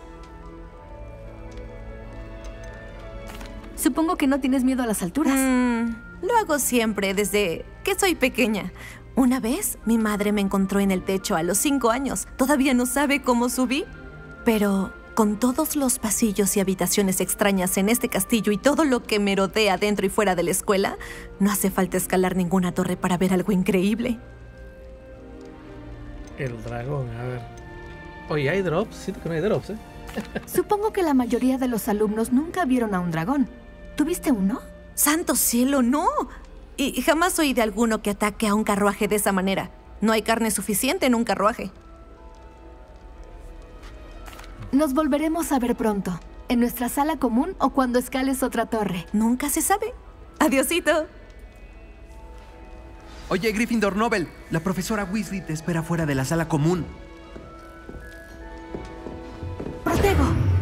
Supongo que no tienes miedo a las alturas. Lo hago siempre, desde que soy pequeña. Una vez, mi madre me encontró en el techo a los 5 años. Todavía no sabe cómo subí. Pero con todos los pasillos y habitaciones extrañas en este castillo y todo lo que merodea dentro y fuera de la escuela, no hace falta escalar ninguna torre para ver algo increíble. El dragón, a ver. Oye, ¿hay drops? Siento que no hay drops, ¿eh? Supongo que la mayoría de los alumnos nunca vieron a un dragón. ¿Tuviste uno? ¡Santo cielo, no! Y jamás oí de alguno que ataque a un carruaje de esa manera. No hay carne suficiente en un carruaje. Nos volveremos a ver pronto. ¿En nuestra sala común o cuando escales otra torre? Nunca se sabe. Adiosito. Oye, Gryffindor Nobel, la profesora Weasley te espera fuera de la sala común. ¡Protego!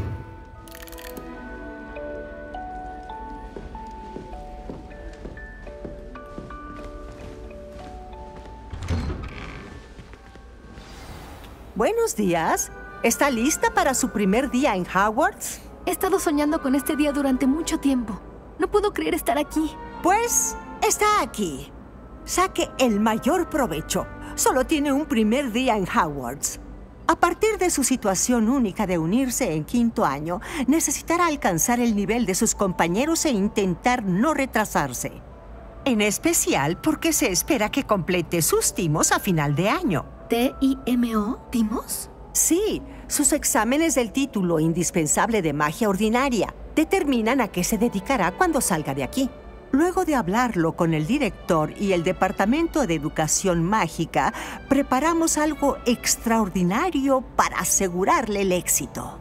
Buenos días. ¿Está lista para su primer día en Hogwarts? He estado soñando con este día durante mucho tiempo. No puedo creer estar aquí. Pues está aquí. Saque el mayor provecho. Solo tiene un primer día en Hogwarts. A partir de su situación única de unirse en 5º año, necesitará alcanzar el nivel de sus compañeros e intentar no retrasarse. En especial porque se espera que complete sus timos a final de año. ¿T-I-M-O? ¿Timos? Sí, sus exámenes del título indispensable de magia ordinaria determinan a qué se dedicará cuando salga de aquí. Luego de hablarlo con el director y el Departamento de Educación Mágica, preparamos algo extraordinario para asegurarle el éxito.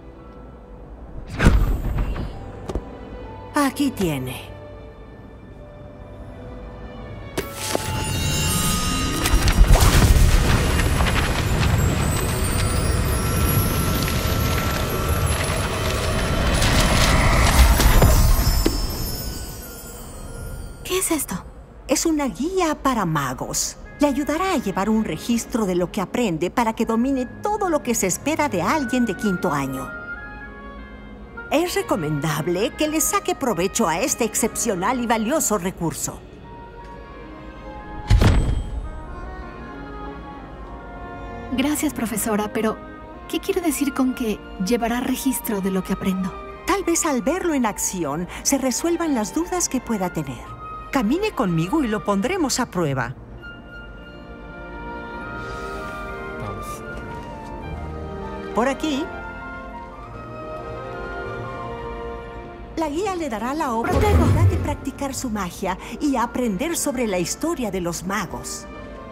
Aquí tiene. ¿Qué es esto? Es una guía para magos. Le ayudará a llevar un registro de lo que aprende para que domine todo lo que se espera de alguien de 5º año. Es recomendable que le saque provecho a este excepcional y valioso recurso. Gracias, profesora, pero ¿qué quiere decir con que llevará registro de lo que aprendo? Tal vez al verlo en acción se resuelvan las dudas que pueda tener. Camine conmigo y lo pondremos a prueba. Vamos. Por aquí. La guía le dará la oportunidad de practicar su magia y aprender sobre la historia de los magos.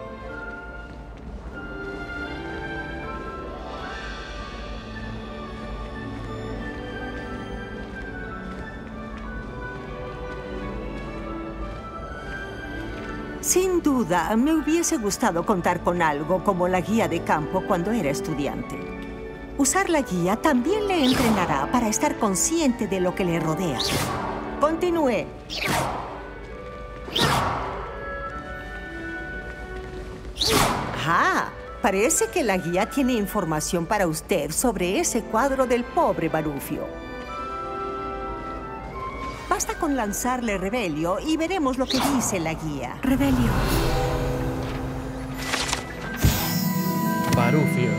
Sin duda, me hubiese gustado contar con algo como la guía de campo cuando era estudiante. Usar la guía también le entrenará para estar consciente de lo que le rodea. Continúe. Ah, parece que la guía tiene información para usted sobre ese cuadro del pobre Barufio. Basta con lanzarle Revelio y veremos lo que dice la guía. Revelio. Barufio.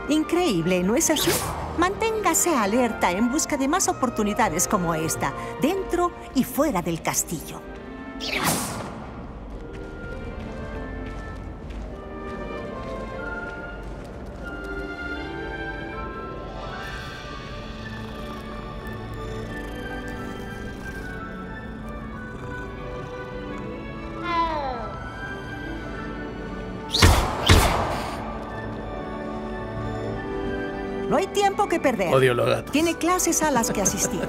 Increíble, ¿no es así? Manténgase alerta en busca de más oportunidades como esta, dentro y fuera del castillo. No hay tiempo que perder. Odio los gatos. Tiene clases a las que asistir.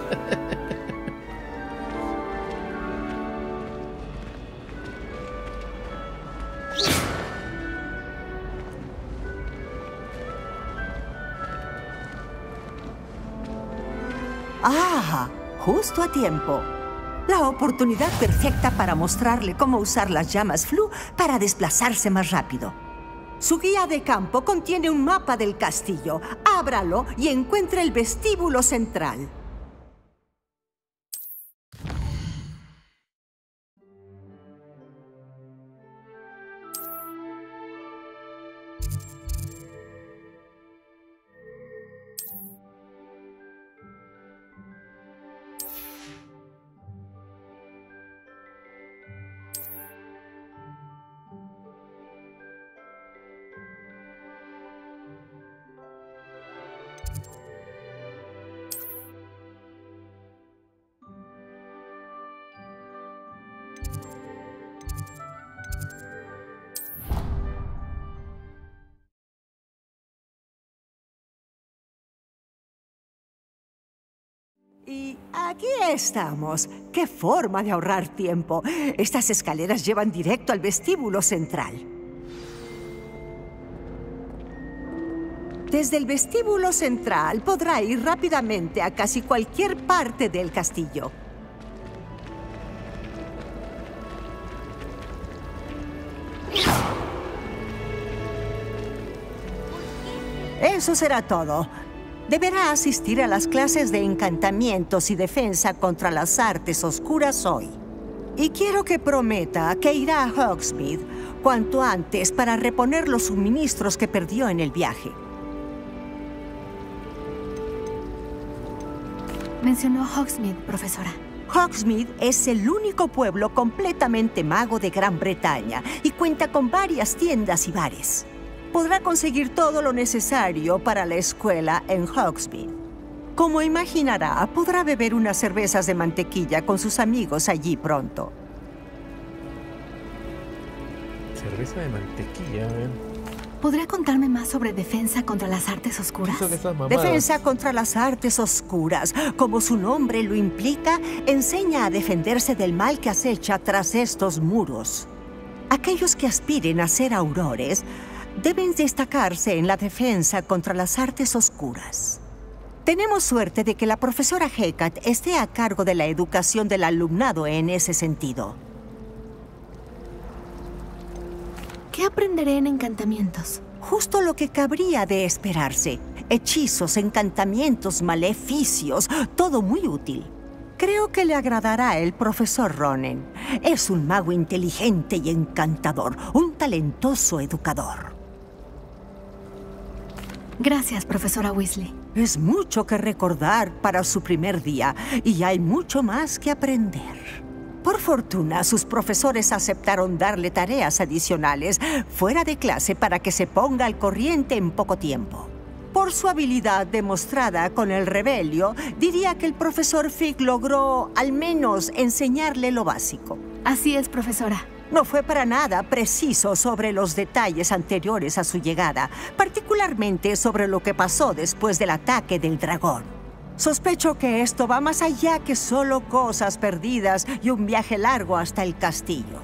¡Ah! Justo a tiempo. La oportunidad perfecta para mostrarle cómo usar las llamas Flu para desplazarse más rápido. Su guía de campo contiene un mapa del castillo. Ábralo y encuentre el vestíbulo central. Y aquí estamos. ¡Qué forma de ahorrar tiempo! Estas escaleras llevan directo al vestíbulo central. Desde el vestíbulo central podrá ir rápidamente a casi cualquier parte del castillo. Eso será todo. Deberá asistir a las clases de encantamientos y defensa contra las artes oscuras hoy. Y quiero que prometa que irá a Hogsmeade cuanto antes para reponer los suministros que perdió en el viaje. Mencionó Hogsmeade, profesora. Hogsmeade es el único pueblo completamente mago de Gran Bretaña y cuenta con varias tiendas y bares. Podrá conseguir todo lo necesario para la escuela en Hogsmeade. Como imaginará, podrá beber unas cervezas de mantequilla con sus amigos allí pronto. Cerveza de mantequilla, ¿eh? ¿Podría contarme más sobre defensa contra las artes oscuras? Defensa contra las artes oscuras, como su nombre lo implica, enseña a defenderse del mal que acecha tras estos muros. Aquellos que aspiren a ser aurores deben destacarse en la defensa contra las artes oscuras. Tenemos suerte de que la profesora Hecate esté a cargo de la educación del alumnado en ese sentido. ¿Qué aprenderé en encantamientos? Justo lo que cabría de esperarse. Hechizos, encantamientos, maleficios, todo muy útil. Creo que le agradará el profesor Ronen. Es un mago inteligente y encantador, un talentoso educador. Gracias, profesora Weasley. Es mucho que recordar para su primer día y hay mucho más que aprender. Por fortuna, sus profesores aceptaron darle tareas adicionales fuera de clase para que se ponga al corriente en poco tiempo. Por su habilidad demostrada con el Rebelio, diría que el profesor Fig logró al menos enseñarle lo básico. Así es, profesora. No fue para nada preciso sobre los detalles anteriores a su llegada, particularmente sobre lo que pasó después del ataque del dragón. Sospecho que esto va más allá que solo cosas perdidas y un viaje largo hasta el castillo.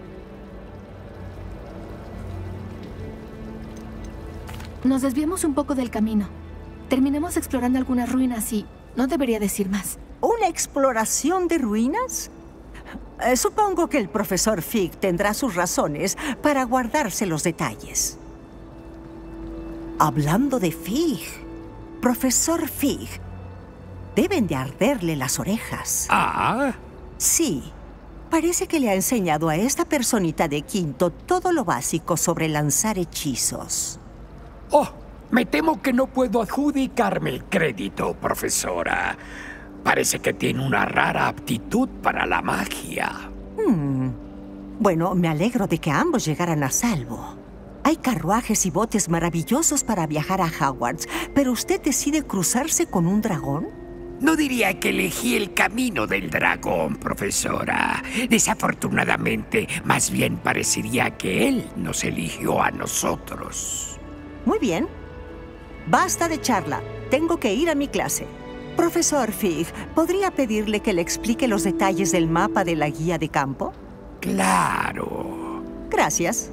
Nos desviamos un poco del camino. Terminamos explorando algunas ruinas y no debería decir más. ¿Una exploración de ruinas? Supongo que el profesor Fig tendrá sus razones para guardarse los detalles. Hablando de Fig, profesor Fig, deben de arderle las orejas. ¿Ah? Sí. Parece que le ha enseñado a esta personita de quinto todo lo básico sobre lanzar hechizos. ¡Oh! Me temo que no puedo adjudicarme el crédito, profesora. Parece que tiene una rara aptitud para la magia. Bueno, me alegro de que ambos llegaran a salvo. Hay carruajes y botes maravillosos para viajar a Hogwarts, pero usted decide cruzarse con un dragón. No diría que elegí el camino del dragón, profesora. Desafortunadamente, más bien parecería que él nos eligió a nosotros. Muy bien. Basta de charla. Tengo que ir a mi clase. Profesor Fig, ¿podría pedirle que le explique los detalles del mapa de la guía de campo? Claro. Gracias.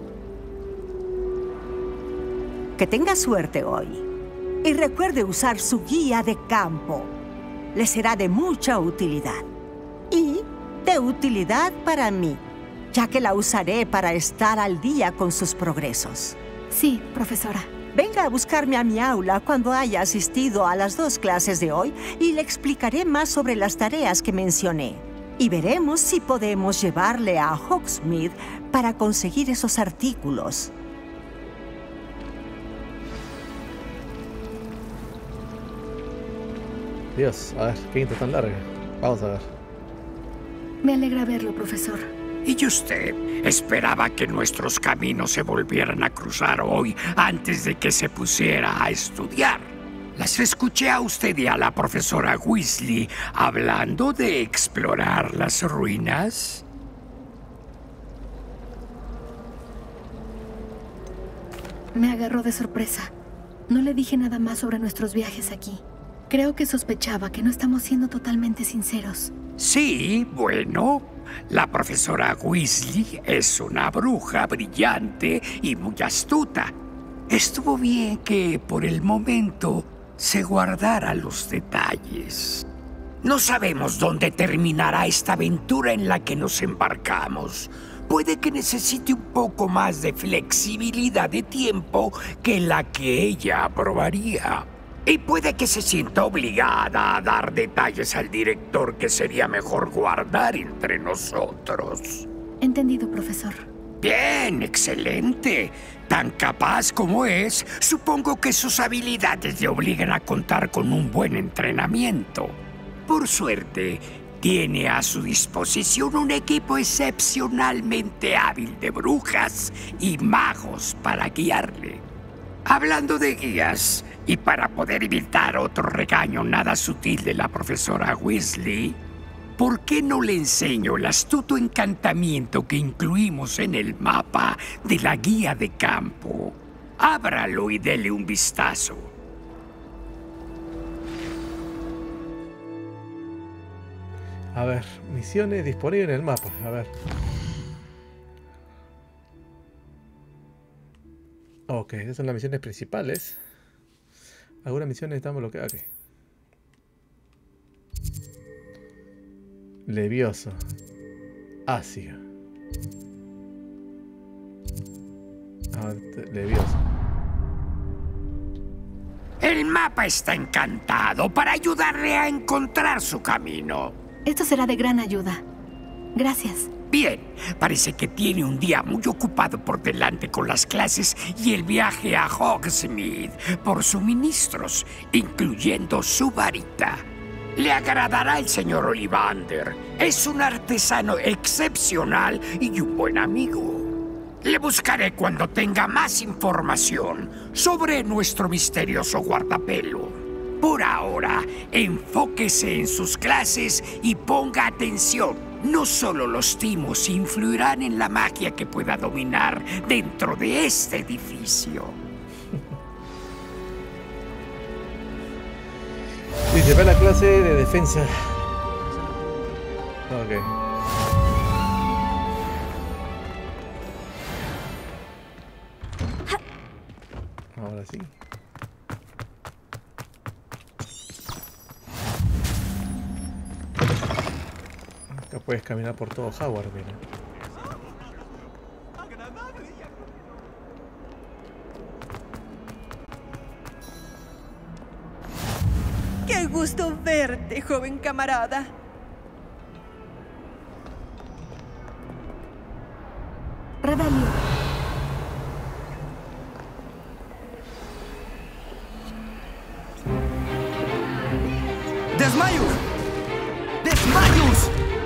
Que tenga suerte hoy. Y recuerde usar su guía de campo. Le será de mucha utilidad. Y de utilidad para mí, ya que la usaré para estar al día con sus progresos. Sí, profesora. Venga a buscarme a mi aula cuando haya asistido a las 2 clases de hoy y le explicaré más sobre las tareas que mencioné. Y veremos si podemos llevarle a Hogsmeade para conseguir esos artículos. Dios, a ver, qué intro tan larga. Vamos a ver. Me alegra verlo, profesor. ¿Y usted esperaba que nuestros caminos se volvieran a cruzar hoy antes de que se pusiera a estudiar? Las escuché a usted y a la profesora Weasley hablando de explorar las ruinas. Me agarró de sorpresa. No le dije nada más sobre nuestros viajes aquí. Creo que sospechaba que no estamos siendo totalmente sinceros. Sí, bueno, la profesora Weasley es una bruja brillante y muy astuta. Estuvo bien que, por el momento, se guardara los detalles. No sabemos dónde terminará esta aventura en la que nos embarcamos. Puede que necesite un poco más de flexibilidad de tiempo que la que ella aprobaría. Y puede que se sienta obligada a dar detalles al director que sería mejor guardar entre nosotros. Entendido, profesor. Bien, excelente. Tan capaz como es, supongo que sus habilidades le obligan a contar con un buen entrenamiento. Por suerte, tiene a su disposición un equipo excepcionalmente hábil de brujas y magos para guiarle. Hablando de guías, y para poder evitar otro regaño nada sutil de la profesora Weasley, ¿por qué no le enseño el astuto encantamiento que incluimos en el mapa de la guía de campo? Ábralo y dele un vistazo. A ver, misiones disponibles en el mapa. A ver. Ok, esas son las misiones principales. Algunas misiones están bloqueadas. Okay. Levioso. Asia. Levioso. El mapa está encantado para ayudarle a encontrar su camino. Esto será de gran ayuda. Gracias. Bien, parece que tiene un día muy ocupado por delante con las clases y el viaje a Hogsmeade por suministros, incluyendo su varita. Le agradará el señor Ollivander. Es un artesano excepcional y un buen amigo. Le buscaré cuando tenga más información sobre nuestro misterioso guardapelo. Por ahora, enfóquese en sus clases y ponga atención. No solo los timos influirán en la magia que pueda dominar dentro de este edificio. Dice, ve la clase de defensa. Ok. Ahora sí. Acá puedes caminar por todo Hogwarts, mira. ¡Qué gusto verte, joven camarada! Rebelio. ¡Desmayus! ¡Desmayus!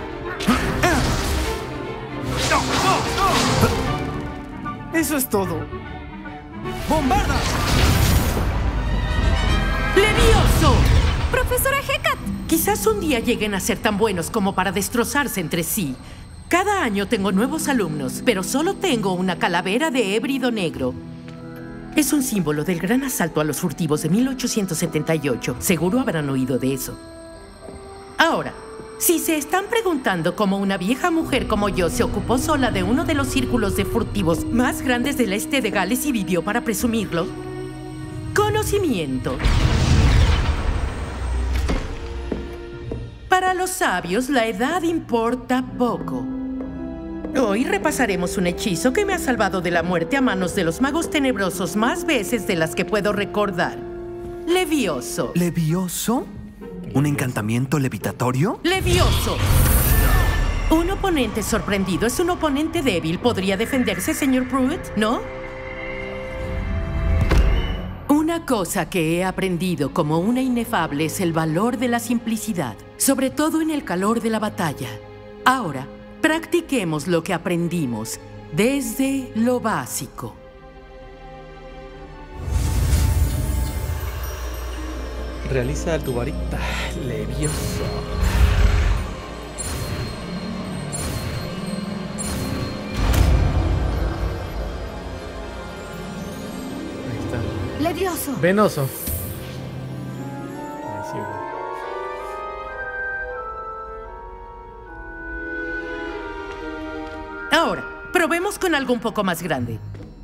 Eso es todo. ¡Bombarda! ¡Levioso! ¡Profesora Hecate! Quizás un día lleguen a ser tan buenos como para destrozarse entre sí. Cada año tengo nuevos alumnos, pero solo tengo una calavera de ébrido negro. Es un símbolo del gran asalto a los furtivos de 1878. Seguro habrán oído de eso. Ahora, si se están preguntando cómo una vieja mujer como yo se ocupó sola de uno de los círculos de furtivos más grandes del este de Gales y vivió para presumirlo, conocimiento. Para los sabios, la edad importa poco. Hoy repasaremos un hechizo que me ha salvado de la muerte a manos de los magos tenebrosos más veces de las que puedo recordar. Levioso. ¿Levioso? ¿Un encantamiento levitatorio? ¡Levioso! Un oponente sorprendido es un oponente débil. ¿Podría defenderse, señor Pruitt? ¿No? Una cosa que he aprendido como una inefable es el valor de la simplicidad, sobre todo en el calor de la batalla. Ahora, practiquemos lo que aprendimos desde lo básico. Realiza tu varita, Levioso. Ahí está. Levioso. Venoso. Ahí sí, Ahora, probemos con algo un poco más grande.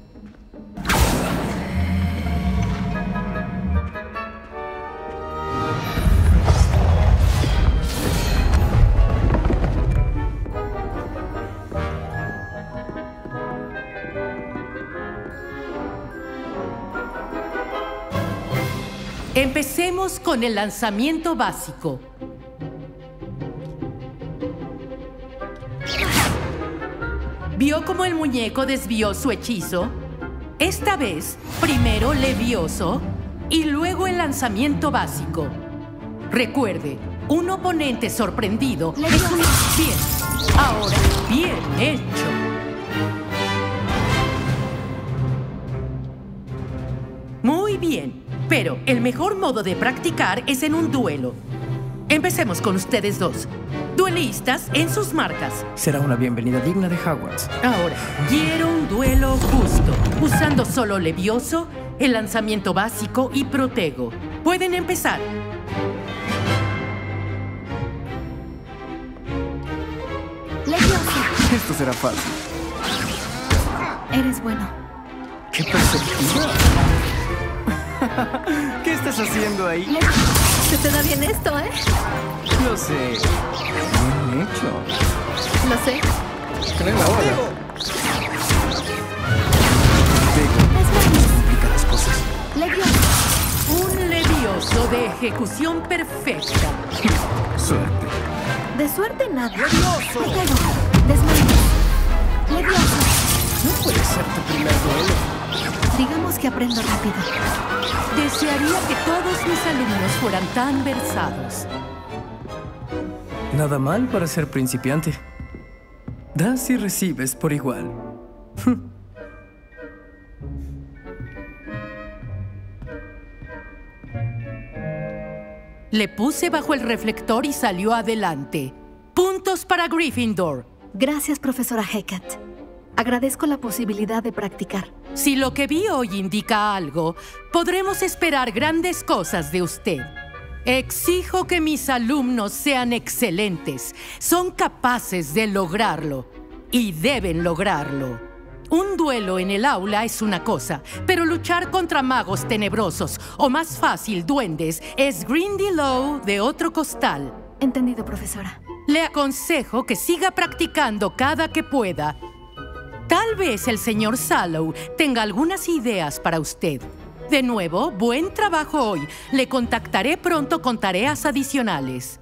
Empecemos con el lanzamiento básico. ¿Vio cómo el muñeco desvió su hechizo? Esta vez, primero Levioso y luego el lanzamiento básico. Recuerde, un oponente sorprendido es un... Bien, ahora, bien hecho. Muy bien, pero el mejor modo de practicar es en un duelo. Empecemos con ustedes dos. Duelistas en sus marcas. Será una bienvenida digna de Hogwarts. Ahora, quiero un duelo justo, usando solo Levioso, el lanzamiento básico y Protego. Pueden empezar. Levioso. Esto será fácil. Eres bueno. ¡Qué perspectiva! ¿Qué estás haciendo ahí? Se te da bien esto, ¿eh? Lo sé. Bien hecho. Lo sé. Trae la bola. Complica las cosas. Levioso. Un Levioso de ejecución perfecta. Suerte. De suerte nada. ¡Levioso! Desmayos. Levioso. No puede ser tu primer duelo. Digamos que aprendo rápido. Desearía que todos mis alumnos fueran tan versados. Nada mal para ser principiante. Das y recibes por igual. Le puse bajo el reflector y salió adelante. Puntos para Gryffindor. Gracias, profesora Hecate. Agradezco la posibilidad de practicar. Si lo que vi hoy indica algo, podremos esperar grandes cosas de usted. Exijo que mis alumnos sean excelentes. Son capaces de lograrlo. Y deben lograrlo. Un duelo en el aula es una cosa, pero luchar contra magos tenebrosos, o más fácil, duendes, es Grindylow de otro costal. Entendido, profesora. Le aconsejo que siga practicando cada que pueda. Tal vez el señor Sallow tenga algunas ideas para usted. De nuevo, buen trabajo hoy. Le contactaré pronto con tareas adicionales.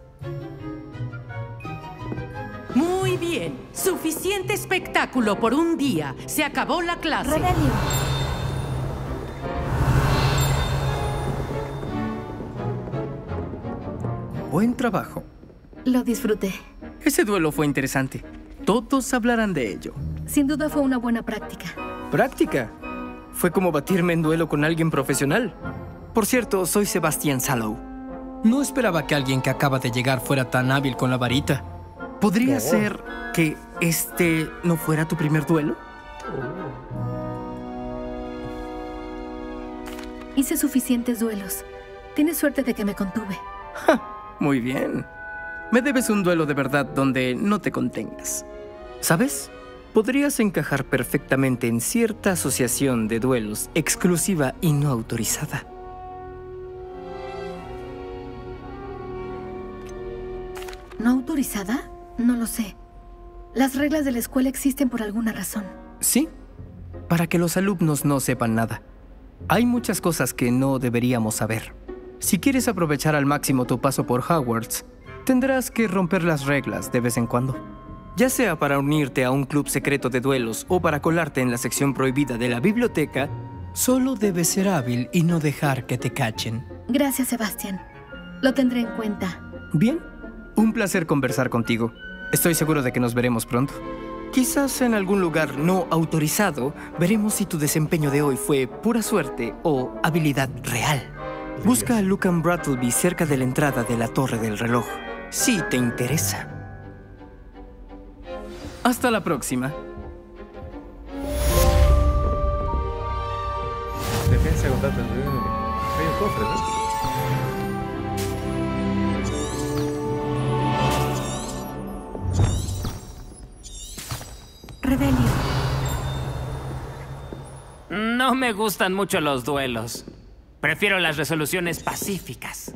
Muy bien. Suficiente espectáculo por un día. Se acabó la clase. Rebelio. Buen trabajo. Lo disfruté. Ese duelo fue interesante. Todos hablarán de ello. Sin duda fue una buena práctica. ¿Práctica? Fue como batirme en duelo con alguien profesional. Por cierto, soy Sebastian Sallow. No esperaba que alguien que acaba de llegar fuera tan hábil con la varita. ¿Podría ser que este no fuera tu primer duelo? Hice suficientes duelos. Tienes suerte de que me contuve. Muy bien. Me debes un duelo de verdad donde no te contengas. ¿Sabes? Podrías encajar perfectamente en cierta asociación de duelos exclusiva y no autorizada. ¿No autorizada? No lo sé. Las reglas de la escuela existen por alguna razón. Sí, para que los alumnos no sepan nada. Hay muchas cosas que no deberíamos saber. Si quieres aprovechar al máximo tu paso por Hogwarts, tendrás que romper las reglas de vez en cuando. Ya sea para unirte a un club secreto de duelos o para colarte en la sección prohibida de la biblioteca, solo debes ser hábil y no dejar que te cachen. Gracias, Sebastián. Lo tendré en cuenta. Bien, un placer conversar contigo. Estoy seguro de que nos veremos pronto. Quizás en algún lugar no autorizado, veremos si tu desempeño de hoy fue pura suerte o habilidad real. Busca a Lucan Brattleby cerca de la entrada de la Torre del Reloj, si te interesa. Hasta la próxima. Defensa contra el enemigo. Hay un cofre, ¿no? Rebelio. No me gustan mucho los duelos. Prefiero las resoluciones pacíficas.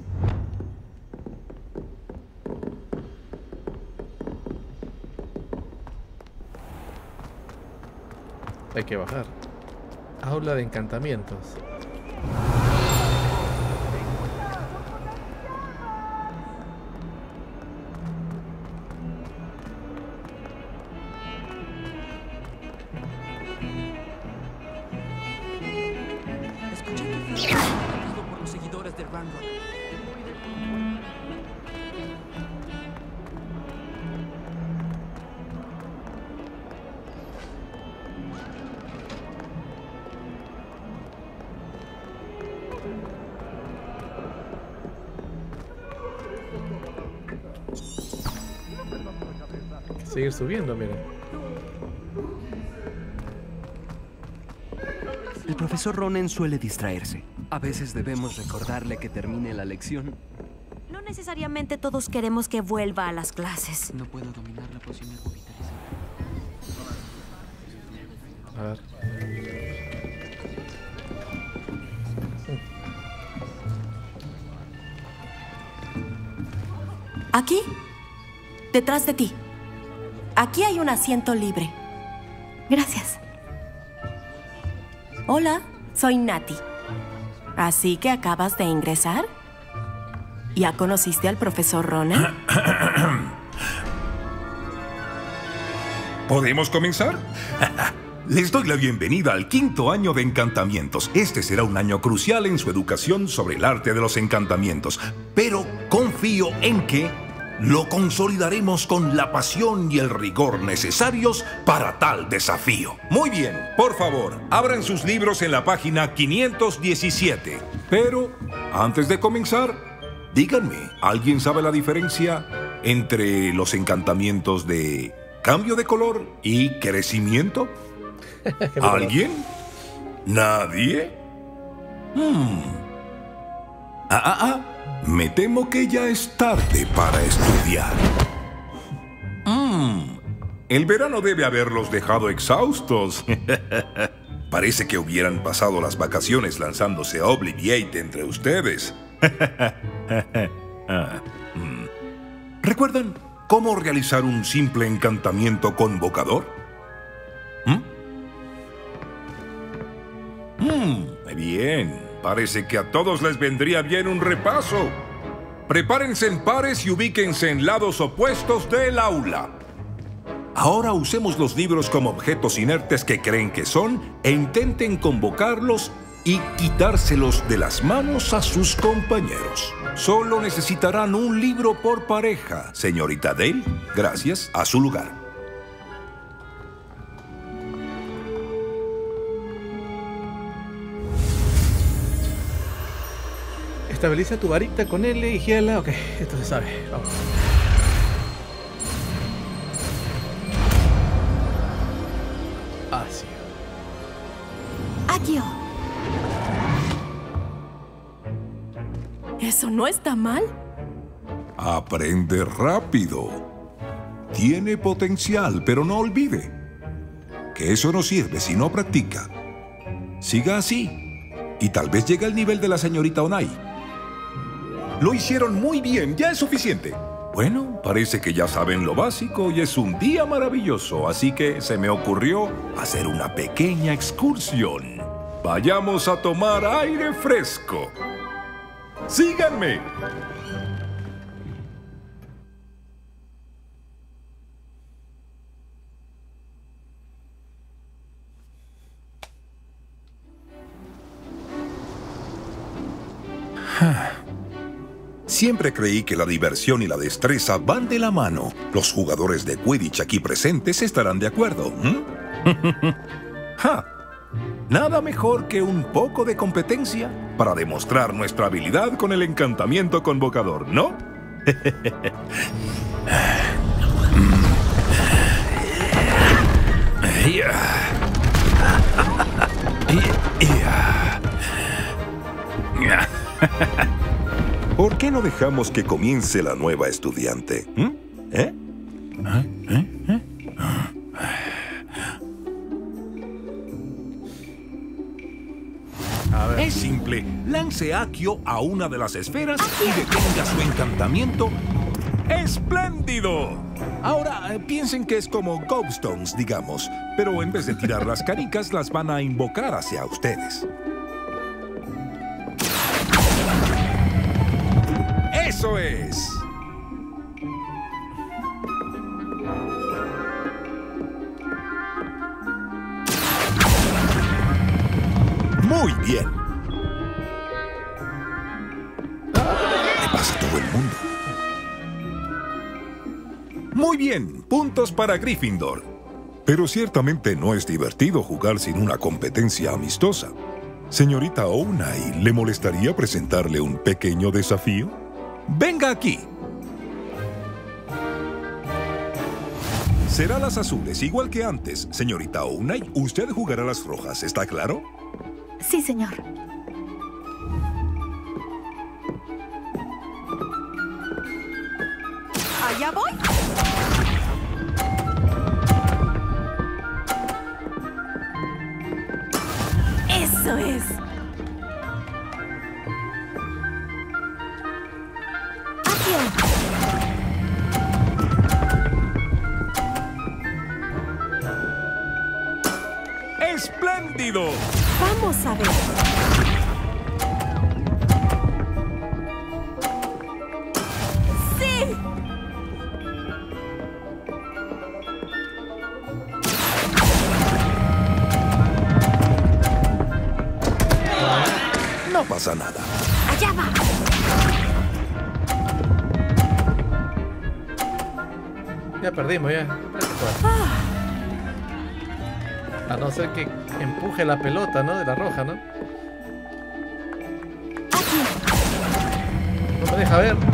Hay que bajar. Aula de encantamientos. Escuché que fue atacado por los seguidores de Ranrock. Seguir subiendo, miren. El profesor Ronen suele distraerse. A veces debemos recordarle que termine la lección. No necesariamente todos queremos que vuelva a las clases. No puedo dominar la poción de revitalización. A ver. ¿Aquí? Detrás de ti. Aquí hay un asiento libre. Gracias. Hola, soy Nati. ¿Así que acabas de ingresar? ¿Ya conociste al profesor Ronen? ¿Podemos comenzar? Les doy la bienvenida al 5º año de encantamientos. Este será un año crucial en su educación sobre el arte de los encantamientos. Pero confío en que lo consolidaremos con la pasión y el rigor necesarios para tal desafío. Muy bien, por favor, abran sus libros en la página 517. Pero, antes de comenzar, díganme, ¿alguien sabe la diferencia entre los encantamientos de cambio de color y crecimiento? ¿Alguien? ¿Nadie? Me temo que ya es tarde para estudiar. El verano debe haberlos dejado exhaustos. Parece que hubieran pasado las vacaciones lanzándose a Obliviate entre ustedes. ¿Recuerdan cómo realizar un simple encantamiento convocador? Bien, parece que a todos les vendría bien un repaso. Prepárense en pares y ubíquense en lados opuestos del aula. Ahora usemos los libros como objetos inertes que creen que son e intenten convocarlos y quitárselos de las manos a sus compañeros. Solo necesitarán un libro por pareja. Señorita Dale, gracias, a su lugar. Estabiliza tu varita con L y giela. Ok, esto se sabe. Vamos. Así. Akio. ¿Eso no está mal? Aprende rápido. Tiene potencial, pero no olvide que eso no sirve si no practica. Siga así y tal vez llegue al nivel de la señorita Onai. Lo hicieron muy bien, ya es suficiente. Bueno, parece que ya saben lo básico y es un día maravilloso, así que se me ocurrió hacer una pequeña excursión. Vayamos a tomar aire fresco. ¡Síganme! Siempre creí que la diversión y la destreza van de la mano. Los jugadores de Quidditch aquí presentes estarán de acuerdo. ¡Ja! Nada mejor que un poco de competencia para demostrar nuestra habilidad con el encantamiento convocador, ¿no? ¿Por qué no dejamos que comience la nueva estudiante? Es simple. Lance Akio a una de las esferas y detenga su encantamiento. ¡Espléndido! Ahora, piensen que es como Gobstones, digamos. Pero en vez de tirar las canicas, las van a invocar hacia ustedes. ¡Eso es! Muy bien. Le pasa a todo el mundo. Muy bien, puntos para Gryffindor. Pero ciertamente no es divertido jugar sin una competencia amistosa. Señorita Onai, ¿le molestaría presentarle un pequeño desafío? ¡Venga aquí! Será las azules, igual que antes. Señorita Onai, usted jugará las rojas, ¿está claro? Sí, señor. ¡Allá voy! ¡Eso es! ¡Espléndido! Vamos a ver. ¡Sí! No pasa nada. ¡Allá va! Ya perdimos, ya. A no ser que empuje la pelota, ¿no? De la roja, ¿no? No me deja ver.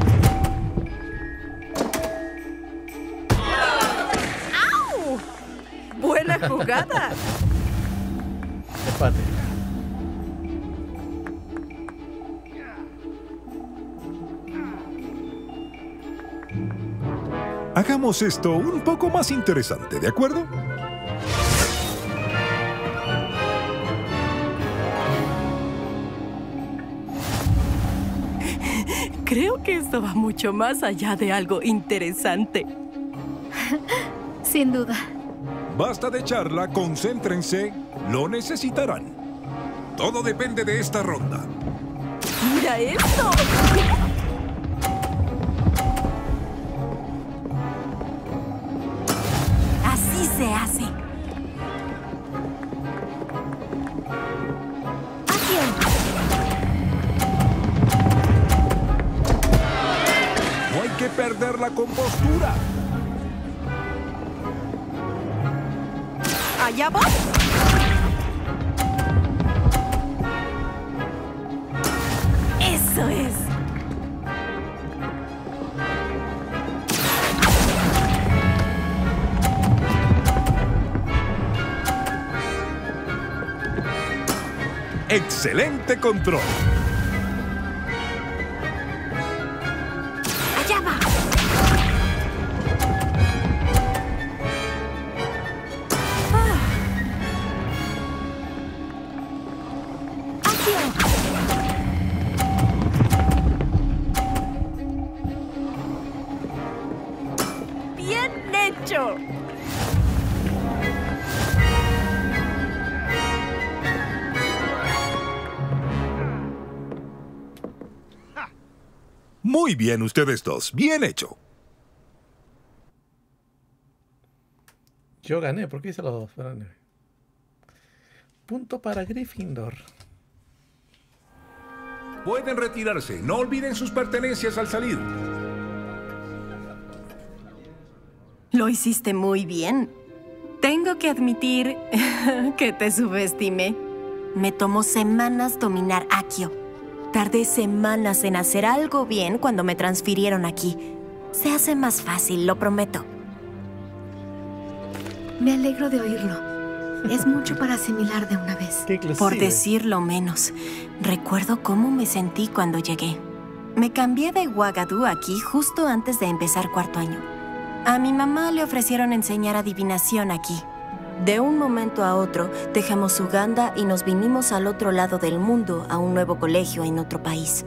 ¡Au! ¡Buena jugada! Empate. Hagamos esto un poco más interesante, ¿de acuerdo? Creo que esto va mucho más allá de algo interesante. Sin duda. Basta de charla, concéntrense. Lo necesitarán. Todo depende de esta ronda. ¡Mira esto! Así se hace. perder la compostura. ¡Allá voy! ¡Eso es! ¡Excelente control! ¡Allá va! ¡Bien hecho! Muy bien, ustedes dos. Bien hecho. Yo gané, ¿por qué hice los dos? Punto para Gryffindor. Pueden retirarse. No olviden sus pertenencias al salir. Lo hiciste muy bien. Tengo que admitir que te subestimé. Me tomó semanas dominar Accio. Tardé semanas en hacer algo bien cuando me transfirieron aquí. Se hace más fácil, lo prometo. Me alegro de oírlo. Es mucho para asimilar de una vez. Por decirlo menos. Recuerdo cómo me sentí cuando llegué. Me cambié de Ouagadou aquí justo antes de empezar cuarto año. A mi mamá le ofrecieron enseñar adivinación aquí. De un momento a otro, dejamos Uganda y nos vinimos al otro lado del mundo a un nuevo colegio en otro país.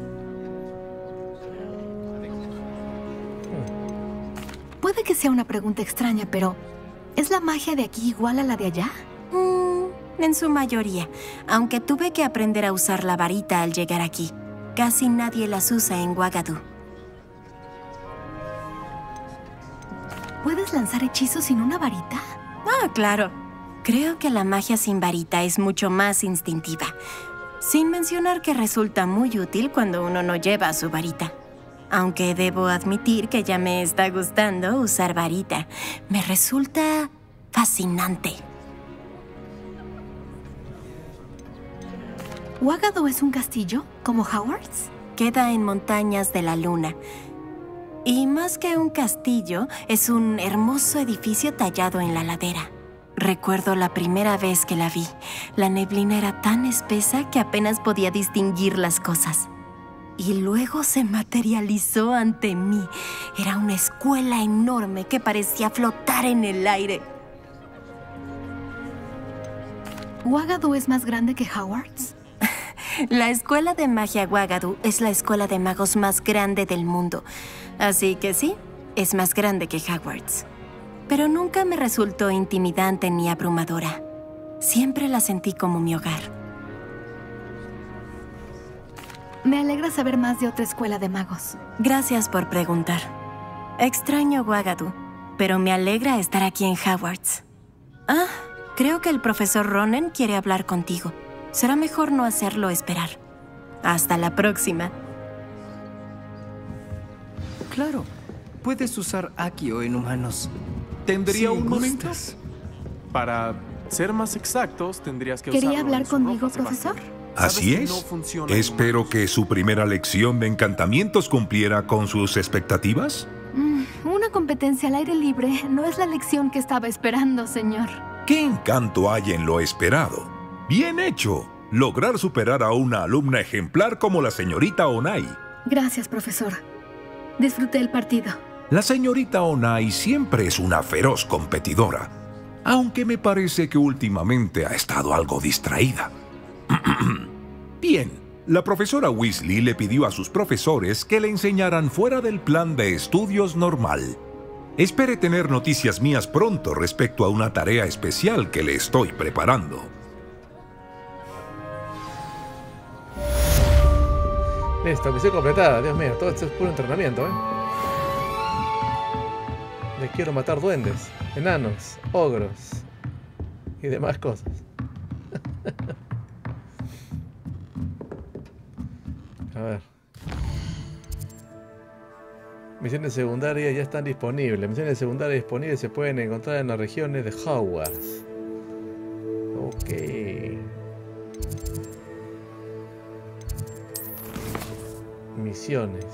Puede que sea una pregunta extraña, pero ¿es la magia de aquí igual a la de allá? En su mayoría, aunque tuve que aprender a usar la varita al llegar aquí. Casi nadie las usa en Ouagadou. ¿Puedes lanzar hechizos sin una varita? Ah, claro. Creo que la magia sin varita es mucho más instintiva. Sin mencionar que resulta muy útil cuando uno no lleva su varita. Aunque debo admitir que ya me está gustando usar varita. Me resulta fascinante. ¿Ouagadou es un castillo, como Hogwarts? Queda en Montañas de la Luna. Y más que un castillo, es un hermoso edificio tallado en la ladera. Recuerdo la primera vez que la vi. La neblina era tan espesa que apenas podía distinguir las cosas. Y luego se materializó ante mí. Era una escuela enorme que parecía flotar en el aire. ¿Ouagadou es más grande que Hogwarts? La escuela de magia Ouagadou es la escuela de magos más grande del mundo. Así que sí, es más grande que Hogwarts. Pero nunca me resultó intimidante ni abrumadora. Siempre la sentí como mi hogar. Me alegra saber más de otra escuela de magos. Gracias por preguntar. Extraño Ouagadou, pero me alegra estar aquí en Hogwarts. Ah, creo que el profesor Ronen quiere hablar contigo. Será mejor no hacerlo esperar. Hasta la próxima. Claro, puedes usar Accio en humanos. ¿Tendría Si un momento? gustas. Para ser más exactos, tendrías que ¿Quería usarlo hablar en su conmigo, ropa, profesor? Así que es. no funciona en Espero que su primera lección de encantamientos cumpliera con sus expectativas. Una competencia al aire libre no es la lección que estaba esperando, señor. ¿Qué encanto hay en lo esperado? Bien hecho. Lograr superar a una alumna ejemplar como la señorita Onai. Gracias, profesor. Disfruté el partido. La señorita Onai siempre es una feroz competidora, aunque me parece que últimamente ha estado algo distraída. Bien, la profesora Weasley le pidió a sus profesores que le enseñaran fuera del plan de estudios normal. Espere tener noticias mías pronto respecto a una tarea especial que le estoy preparando. Listo, misión completada. Dios mío, todo esto es puro entrenamiento, ¿eh? Le quiero matar duendes, enanos, ogros y demás cosas. A ver. Misiones secundarias ya están disponibles. Misiones secundarias disponibles se pueden encontrar en las regiones de Hogwarts. Ok. Misiones.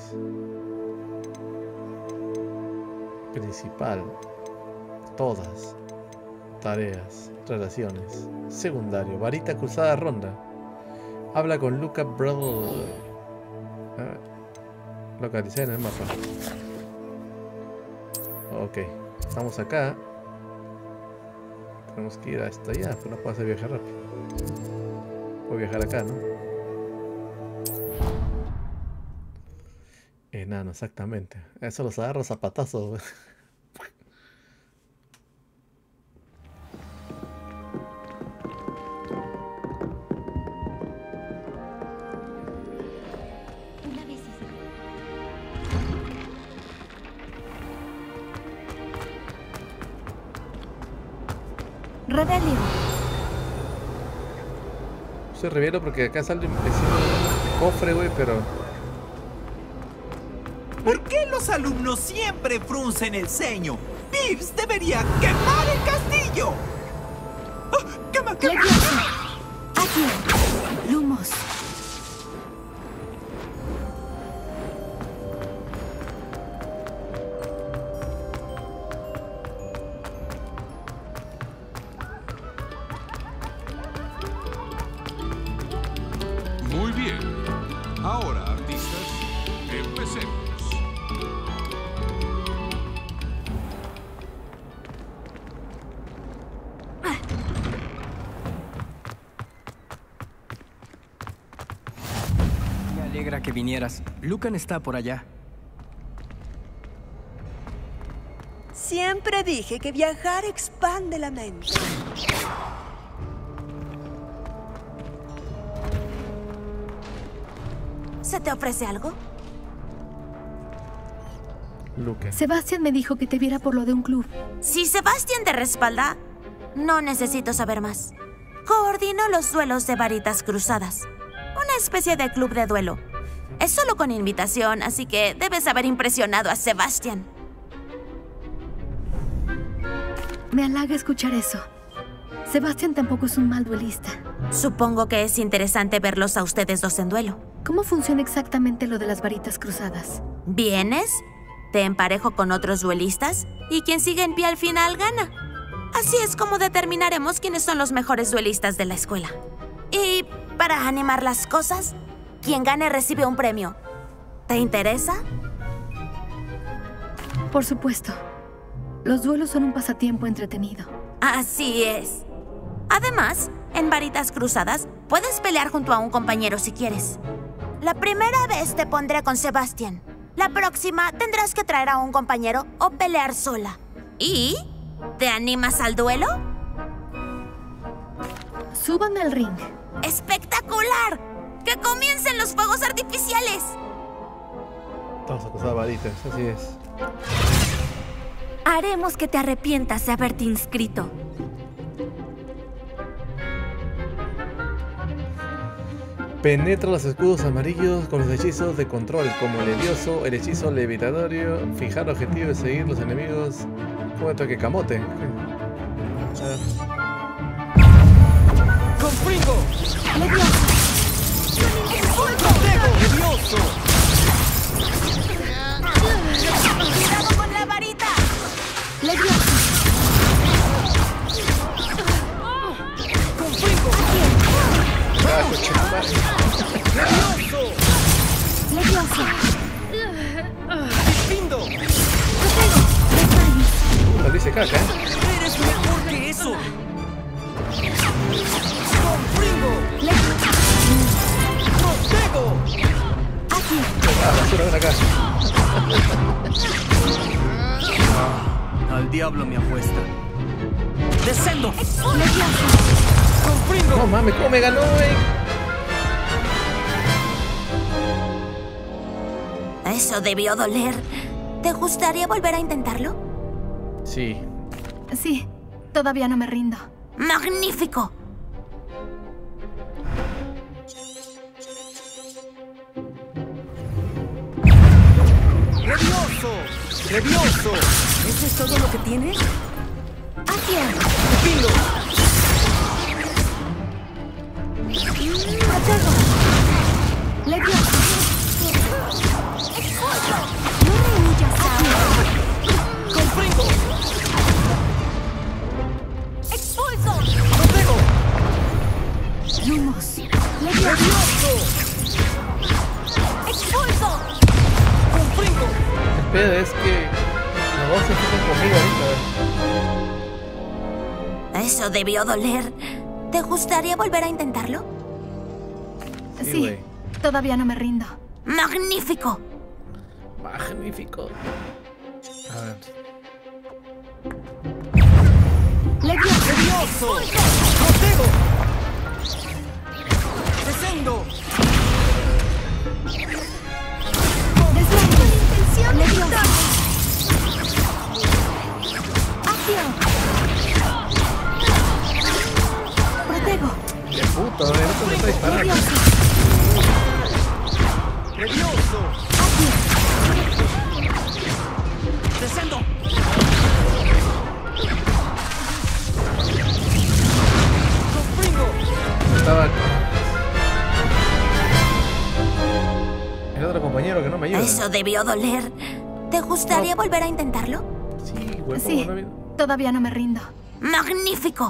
Principal. Todas. Tareas. Relaciones. Secundario. Varita cruzada ronda. Habla con Luca Brother. Localicé en el mapa. Ok. Estamos acá. Tenemos que ir hasta allá. Pues no puedo hacer viaje rápido. Puedo viajar acá, ¿no? Enano, exactamente. Eso los agarro a zapatazos. Rebelio. Se revelo porque acá sale un cofre, güey, pero... ¿Por qué los alumnos siempre fruncen el ceño? Pips debería quemar el castillo. ¡Oh! ¡Quema, quema! Aquí. Lumos. Muy bien. Ahora, artistas, empecemos. Me alegra que vinieras. Lucan está por allá. Siempre dije que viajar expande la mente. ¿Se te ofrece algo? Luca. Sebastián me dijo que te viera por lo de un club. Si Sebastián te respalda, no necesito saber más. Coordino los duelos de varitas cruzadas. Una especie de club de duelo. Es solo con invitación, así que debes haber impresionado a Sebastián. Me halaga escuchar eso. Sebastián tampoco es un mal duelista. Supongo que es interesante verlos a ustedes dos en duelo. ¿Cómo funciona exactamente lo de las varitas cruzadas? Vienes, te emparejo con otros duelistas y quien sigue en pie al final gana. Así es como determinaremos quiénes son los mejores duelistas de la escuela. Y para animar las cosas, quien gane recibe un premio. ¿Te interesa? Por supuesto. Los duelos son un pasatiempo entretenido. Así es. Además, en varitas cruzadas, puedes pelear junto a un compañero si quieres. La primera vez te pondré con Sebastián. La próxima tendrás que traer a un compañero o pelear sola. ¿Y? ¿Te animas al duelo? Súbanme al ring. ¡Espectacular! ¡Que comiencen los fuegos artificiales! Vamos a cruzar varitas, así es. Haremos que te arrepientas de haberte inscrito. Penetra los escudos amarillos con los hechizos de control, como el Levioso, el hechizo levitatorio, fijar objetivo y seguir los enemigos. ¿Cómo que camote? ¡Confringo! ¡Levioso! ¡Cuidado con la varita! ¡Levioso! ¡Confringo! ¡Levioso! ¡Levioso! ¡Lindo! Puta, dice caca, ¡Eres mejor que eso! ¡Confringo! ¡Protego! Aquí. Basura, ven acá. Al diablo mi apuesta. ¡Descendo! ¡Confringo! No mames, ¿cómo me ganó, güey? Eso debió doler. ¿Te gustaría volver a intentarlo? Sí. Sí, todavía no me rindo. ¡Magnífico! ¡Levioso! ¡Levioso! ¡Levioso! ¿Eso es todo lo que tienes? ¡Hacia! ¡Pilo! ¡Protego! ¡Levioso! ¡Expulso! ¡No me huyas ahora! ¡Comprendo! ¡Expulso! ¡Protego! ¡Lumos! ¡Levioso! ¡Expulso! ¡Comprendo! El pedo es que los dos se fijan conmigo ahorita. Eso debió doler. ¿Te gustaría volver a intentarlo? Sí, güey. todavía no me rindo. ¡Magnífico! Magnífico. A ver. ¡Levioso! ¡Protego! ¡Descendo! ¡Deslindo! ¡Intención de victoria! ¡Acción! ¡Protego! ¡Qué puto! Esto me está disparando. ¡Levioso! ¡Descendo! ¡Comprendo! Estaba... El otro compañero que no me ayuda. Eso debió doler. ¿Te gustaría volver a intentarlo? Sí, güey. Sí, todavía no me rindo. ¡Magnífico!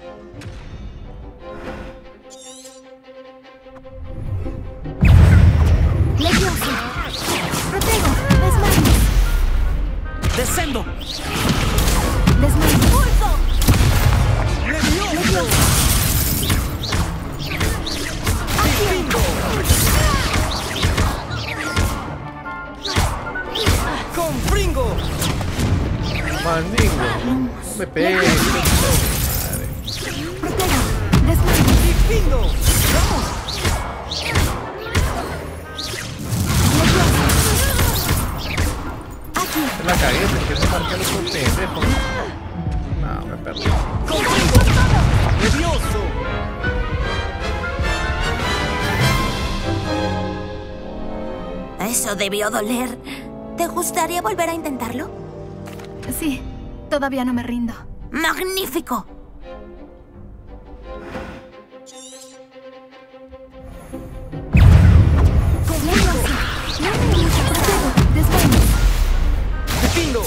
¡Levioso! ¡Protego! ¡Desmayo! ¡Descendo! ¡Desmayo! ¡Pulso! ¡Levioso! ¡Distinto! ¡Confringo! Mandingo. No me pegues. ¡Protego! ¡Desmayo! ¡Distinto! ¡Vamos! Es la cagué porque no marqué los pendejos. No, me perdí. ¡Levioso! Eso debió doler. ¿Te gustaría volver a intentarlo? Sí, todavía no me rindo. ¡Magnífico! ¡Distinto!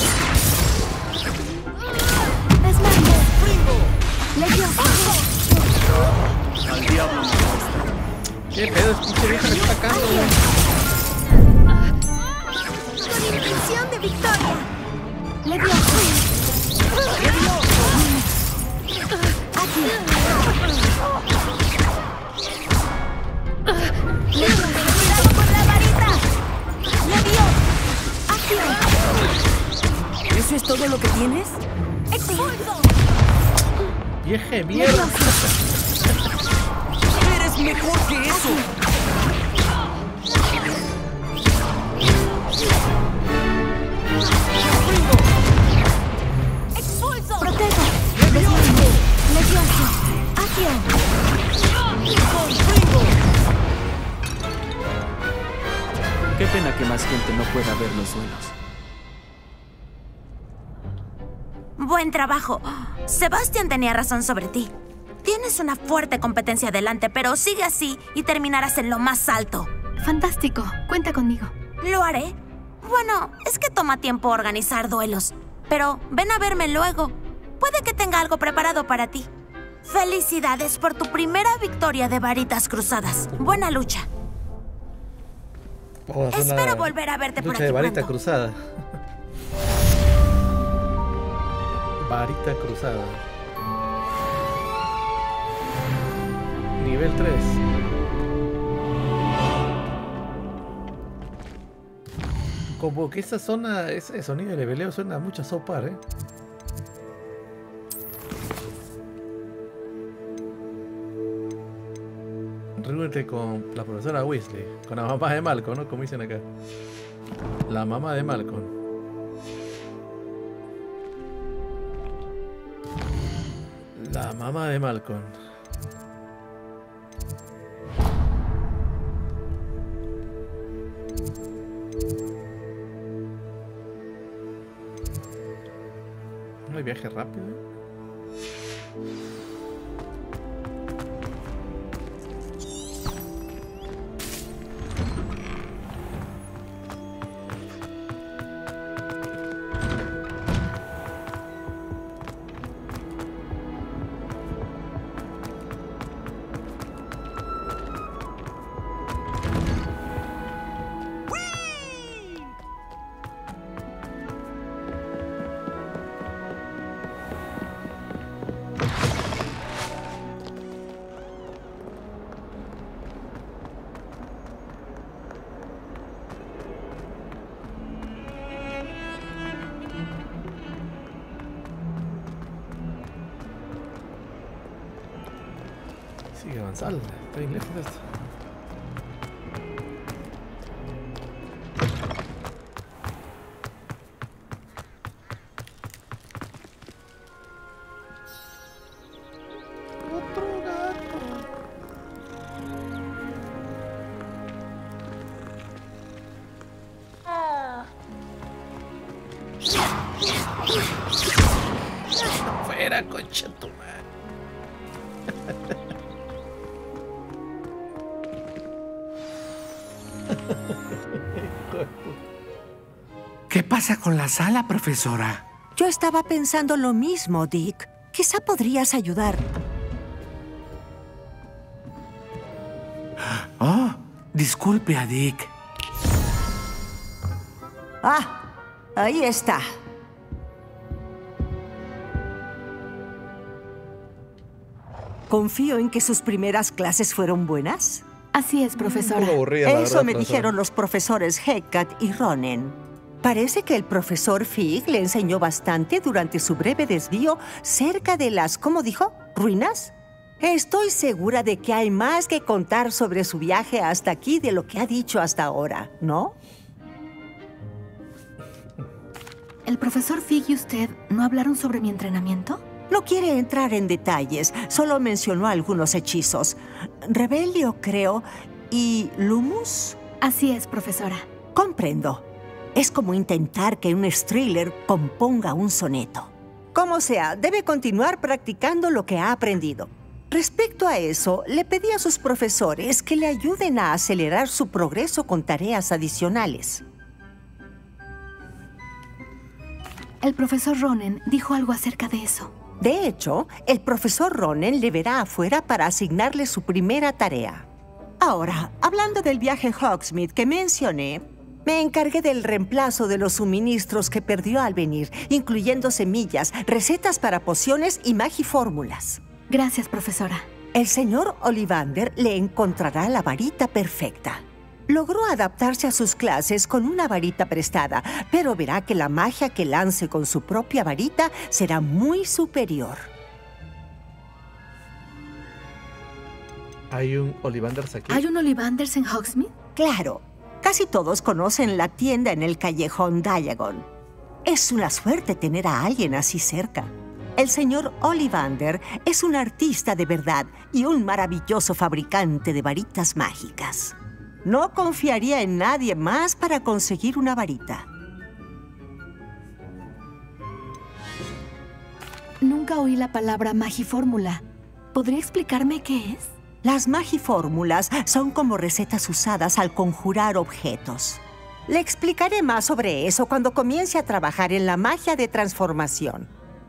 ¡Desmayo! ¡Fringo! ¡Levioso! ¡Al diablo! ¿Qué pedo? Es pinche vieja me está atacando, güey. ¡Con intención de victoria! ¡Levioso! ¡Aquí! ¡Cuidado con la varita! ¡Levioso! ¡Acción! ¿Eso es todo lo que tienes? ¡Expulso! Vieja de mierda. ¡Eres mejor que eso! ¡Fringo! ¡Expulso! ¡Protego! ¡Levioso! ¡Levioso! ¡Acción! ¡Confringo! Qué pena que más gente no pueda ver los duelos. Buen trabajo. Sebastián tenía razón sobre ti. Tienes una fuerte competencia delante, pero sigue así y terminarás en lo más alto. Fantástico, cuenta conmigo. Lo haré. Bueno, es que toma tiempo organizar duelos. Pero ven a verme luego. Puede que tenga algo preparado para ti. Felicidades por tu primera victoria de varitas cruzadas. Buena lucha. Vamos a hacer Espero una volver a verte por lucha aquí de varita pronto. cruzada. Varita cruzada. Nivel 3. Como que esa zona, ese sonido de leveleo suena mucho a South Park, Reúnete con la profesora Weasley, con la mamá de Malcolm, ¿no? Como dicen acá. La mamá de Malcolm. La mamá de Malcolm. viaje rápido. Sigue avanzando, está bien lejos de esto. Otro gato. Fuera, concha tu madre. ¿Qué pasa con la sala, profesora? Yo estaba pensando lo mismo, Dick. Quizá podrías ayudar. Oh, disculpe a Dick. Ah, ahí está. Confío en que sus primeras clases fueron buenas. Así es, profesora. Aburrida, la Eso verdad, me profesora. dijeron los profesores Hecat y Ronen. Parece que el profesor Fig le enseñó bastante durante su breve desvío cerca de las, ¿cómo dijo? ¿Ruinas? Estoy segura de que hay más que contar sobre su viaje hasta aquí de lo que ha dicho hasta ahora, ¿no? ¿El profesor Fig y usted no hablaron sobre mi entrenamiento? No quiere entrar en detalles, solo mencionó algunos hechizos. Rebelio, creo, y Lumus. Así es, profesora. Comprendo. Es como intentar que un Striller componga un soneto. Como sea, debe continuar practicando lo que ha aprendido. Respecto a eso, le pedí a sus profesores que le ayuden a acelerar su progreso con tareas adicionales. El profesor Ronen dijo algo acerca de eso. De hecho, el profesor Ronen le verá afuera para asignarle su primera tarea. Ahora, hablando del viaje Hogsmeade que mencioné, me encargué del reemplazo de los suministros que perdió al venir, incluyendo semillas, recetas para pociones y magifórmulas. Gracias, profesora. El señor Ollivander le encontrará la varita perfecta. Logró adaptarse a sus clases con una varita prestada, pero verá que la magia que lance con su propia varita será muy superior. ¿Hay un Ollivanders aquí? ¿Hay un Ollivanders en Hogsmeade? Claro. Casi todos conocen la tienda en el callejón Diagon. Es una suerte tener a alguien así cerca. El señor Ollivander es un artista de verdad y un maravilloso fabricante de varitas mágicas. No confiaría en nadie más para conseguir una varita. Nunca oí la palabra magifórmula. ¿Podría explicarme qué es? Las magifórmulas son como recetas usadas al conjurar objetos. Le explicaré más sobre eso cuando comience a trabajar en la magia de transformación.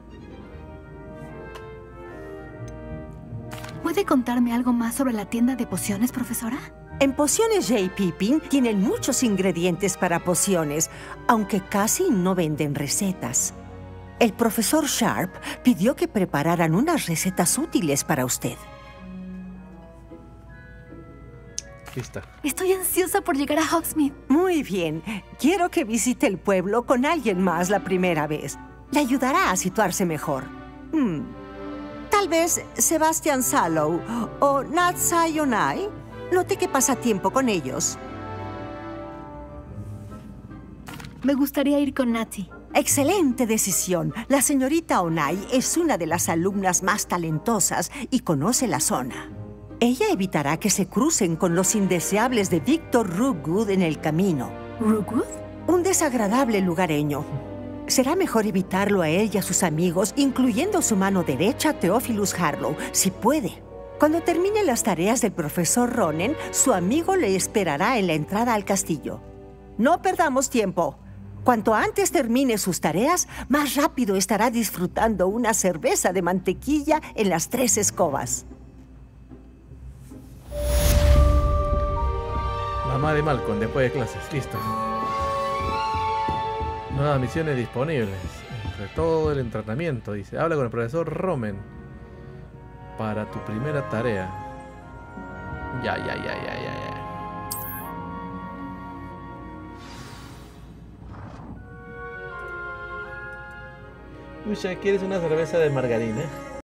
¿Puede contarme algo más sobre la tienda de pociones, profesora? En Pociones J. Pippin tienen muchos ingredientes para pociones, aunque casi no venden recetas. El profesor Sharp pidió que prepararan unas recetas útiles para usted. Lista. Estoy ansiosa por llegar a Hogsmeade. Muy bien. Quiero que visite el pueblo con alguien más la primera vez. Le ayudará a situarse mejor. Tal vez Sebastian Sallow o Nat Sayonai. Noté que pasa tiempo con ellos. Me gustaría ir con Natty. Excelente decisión. La señorita Onai es una de las alumnas más talentosas y conoce la zona. Ella evitará que se crucen con los indeseables de Victor Rookwood en el camino. ¿Rookwood? Un desagradable lugareño. Será mejor evitarlo a él y a sus amigos, incluyendo su mano derecha, Theophilus Harlow, si puede. Cuando termine las tareas del profesor Ronen, su amigo le esperará en la entrada al castillo. No perdamos tiempo. Cuanto antes termine sus tareas, más rápido estará disfrutando una cerveza de mantequilla en las 3 escobas. Mamá de Malcolm, después de clases. Listo. Nuevas misiones disponibles. Entre todo el entrenamiento, dice. Habla con el profesor Ronen para tu primera tarea. Ya. Uy, ¿quieres una cerveza de margarina?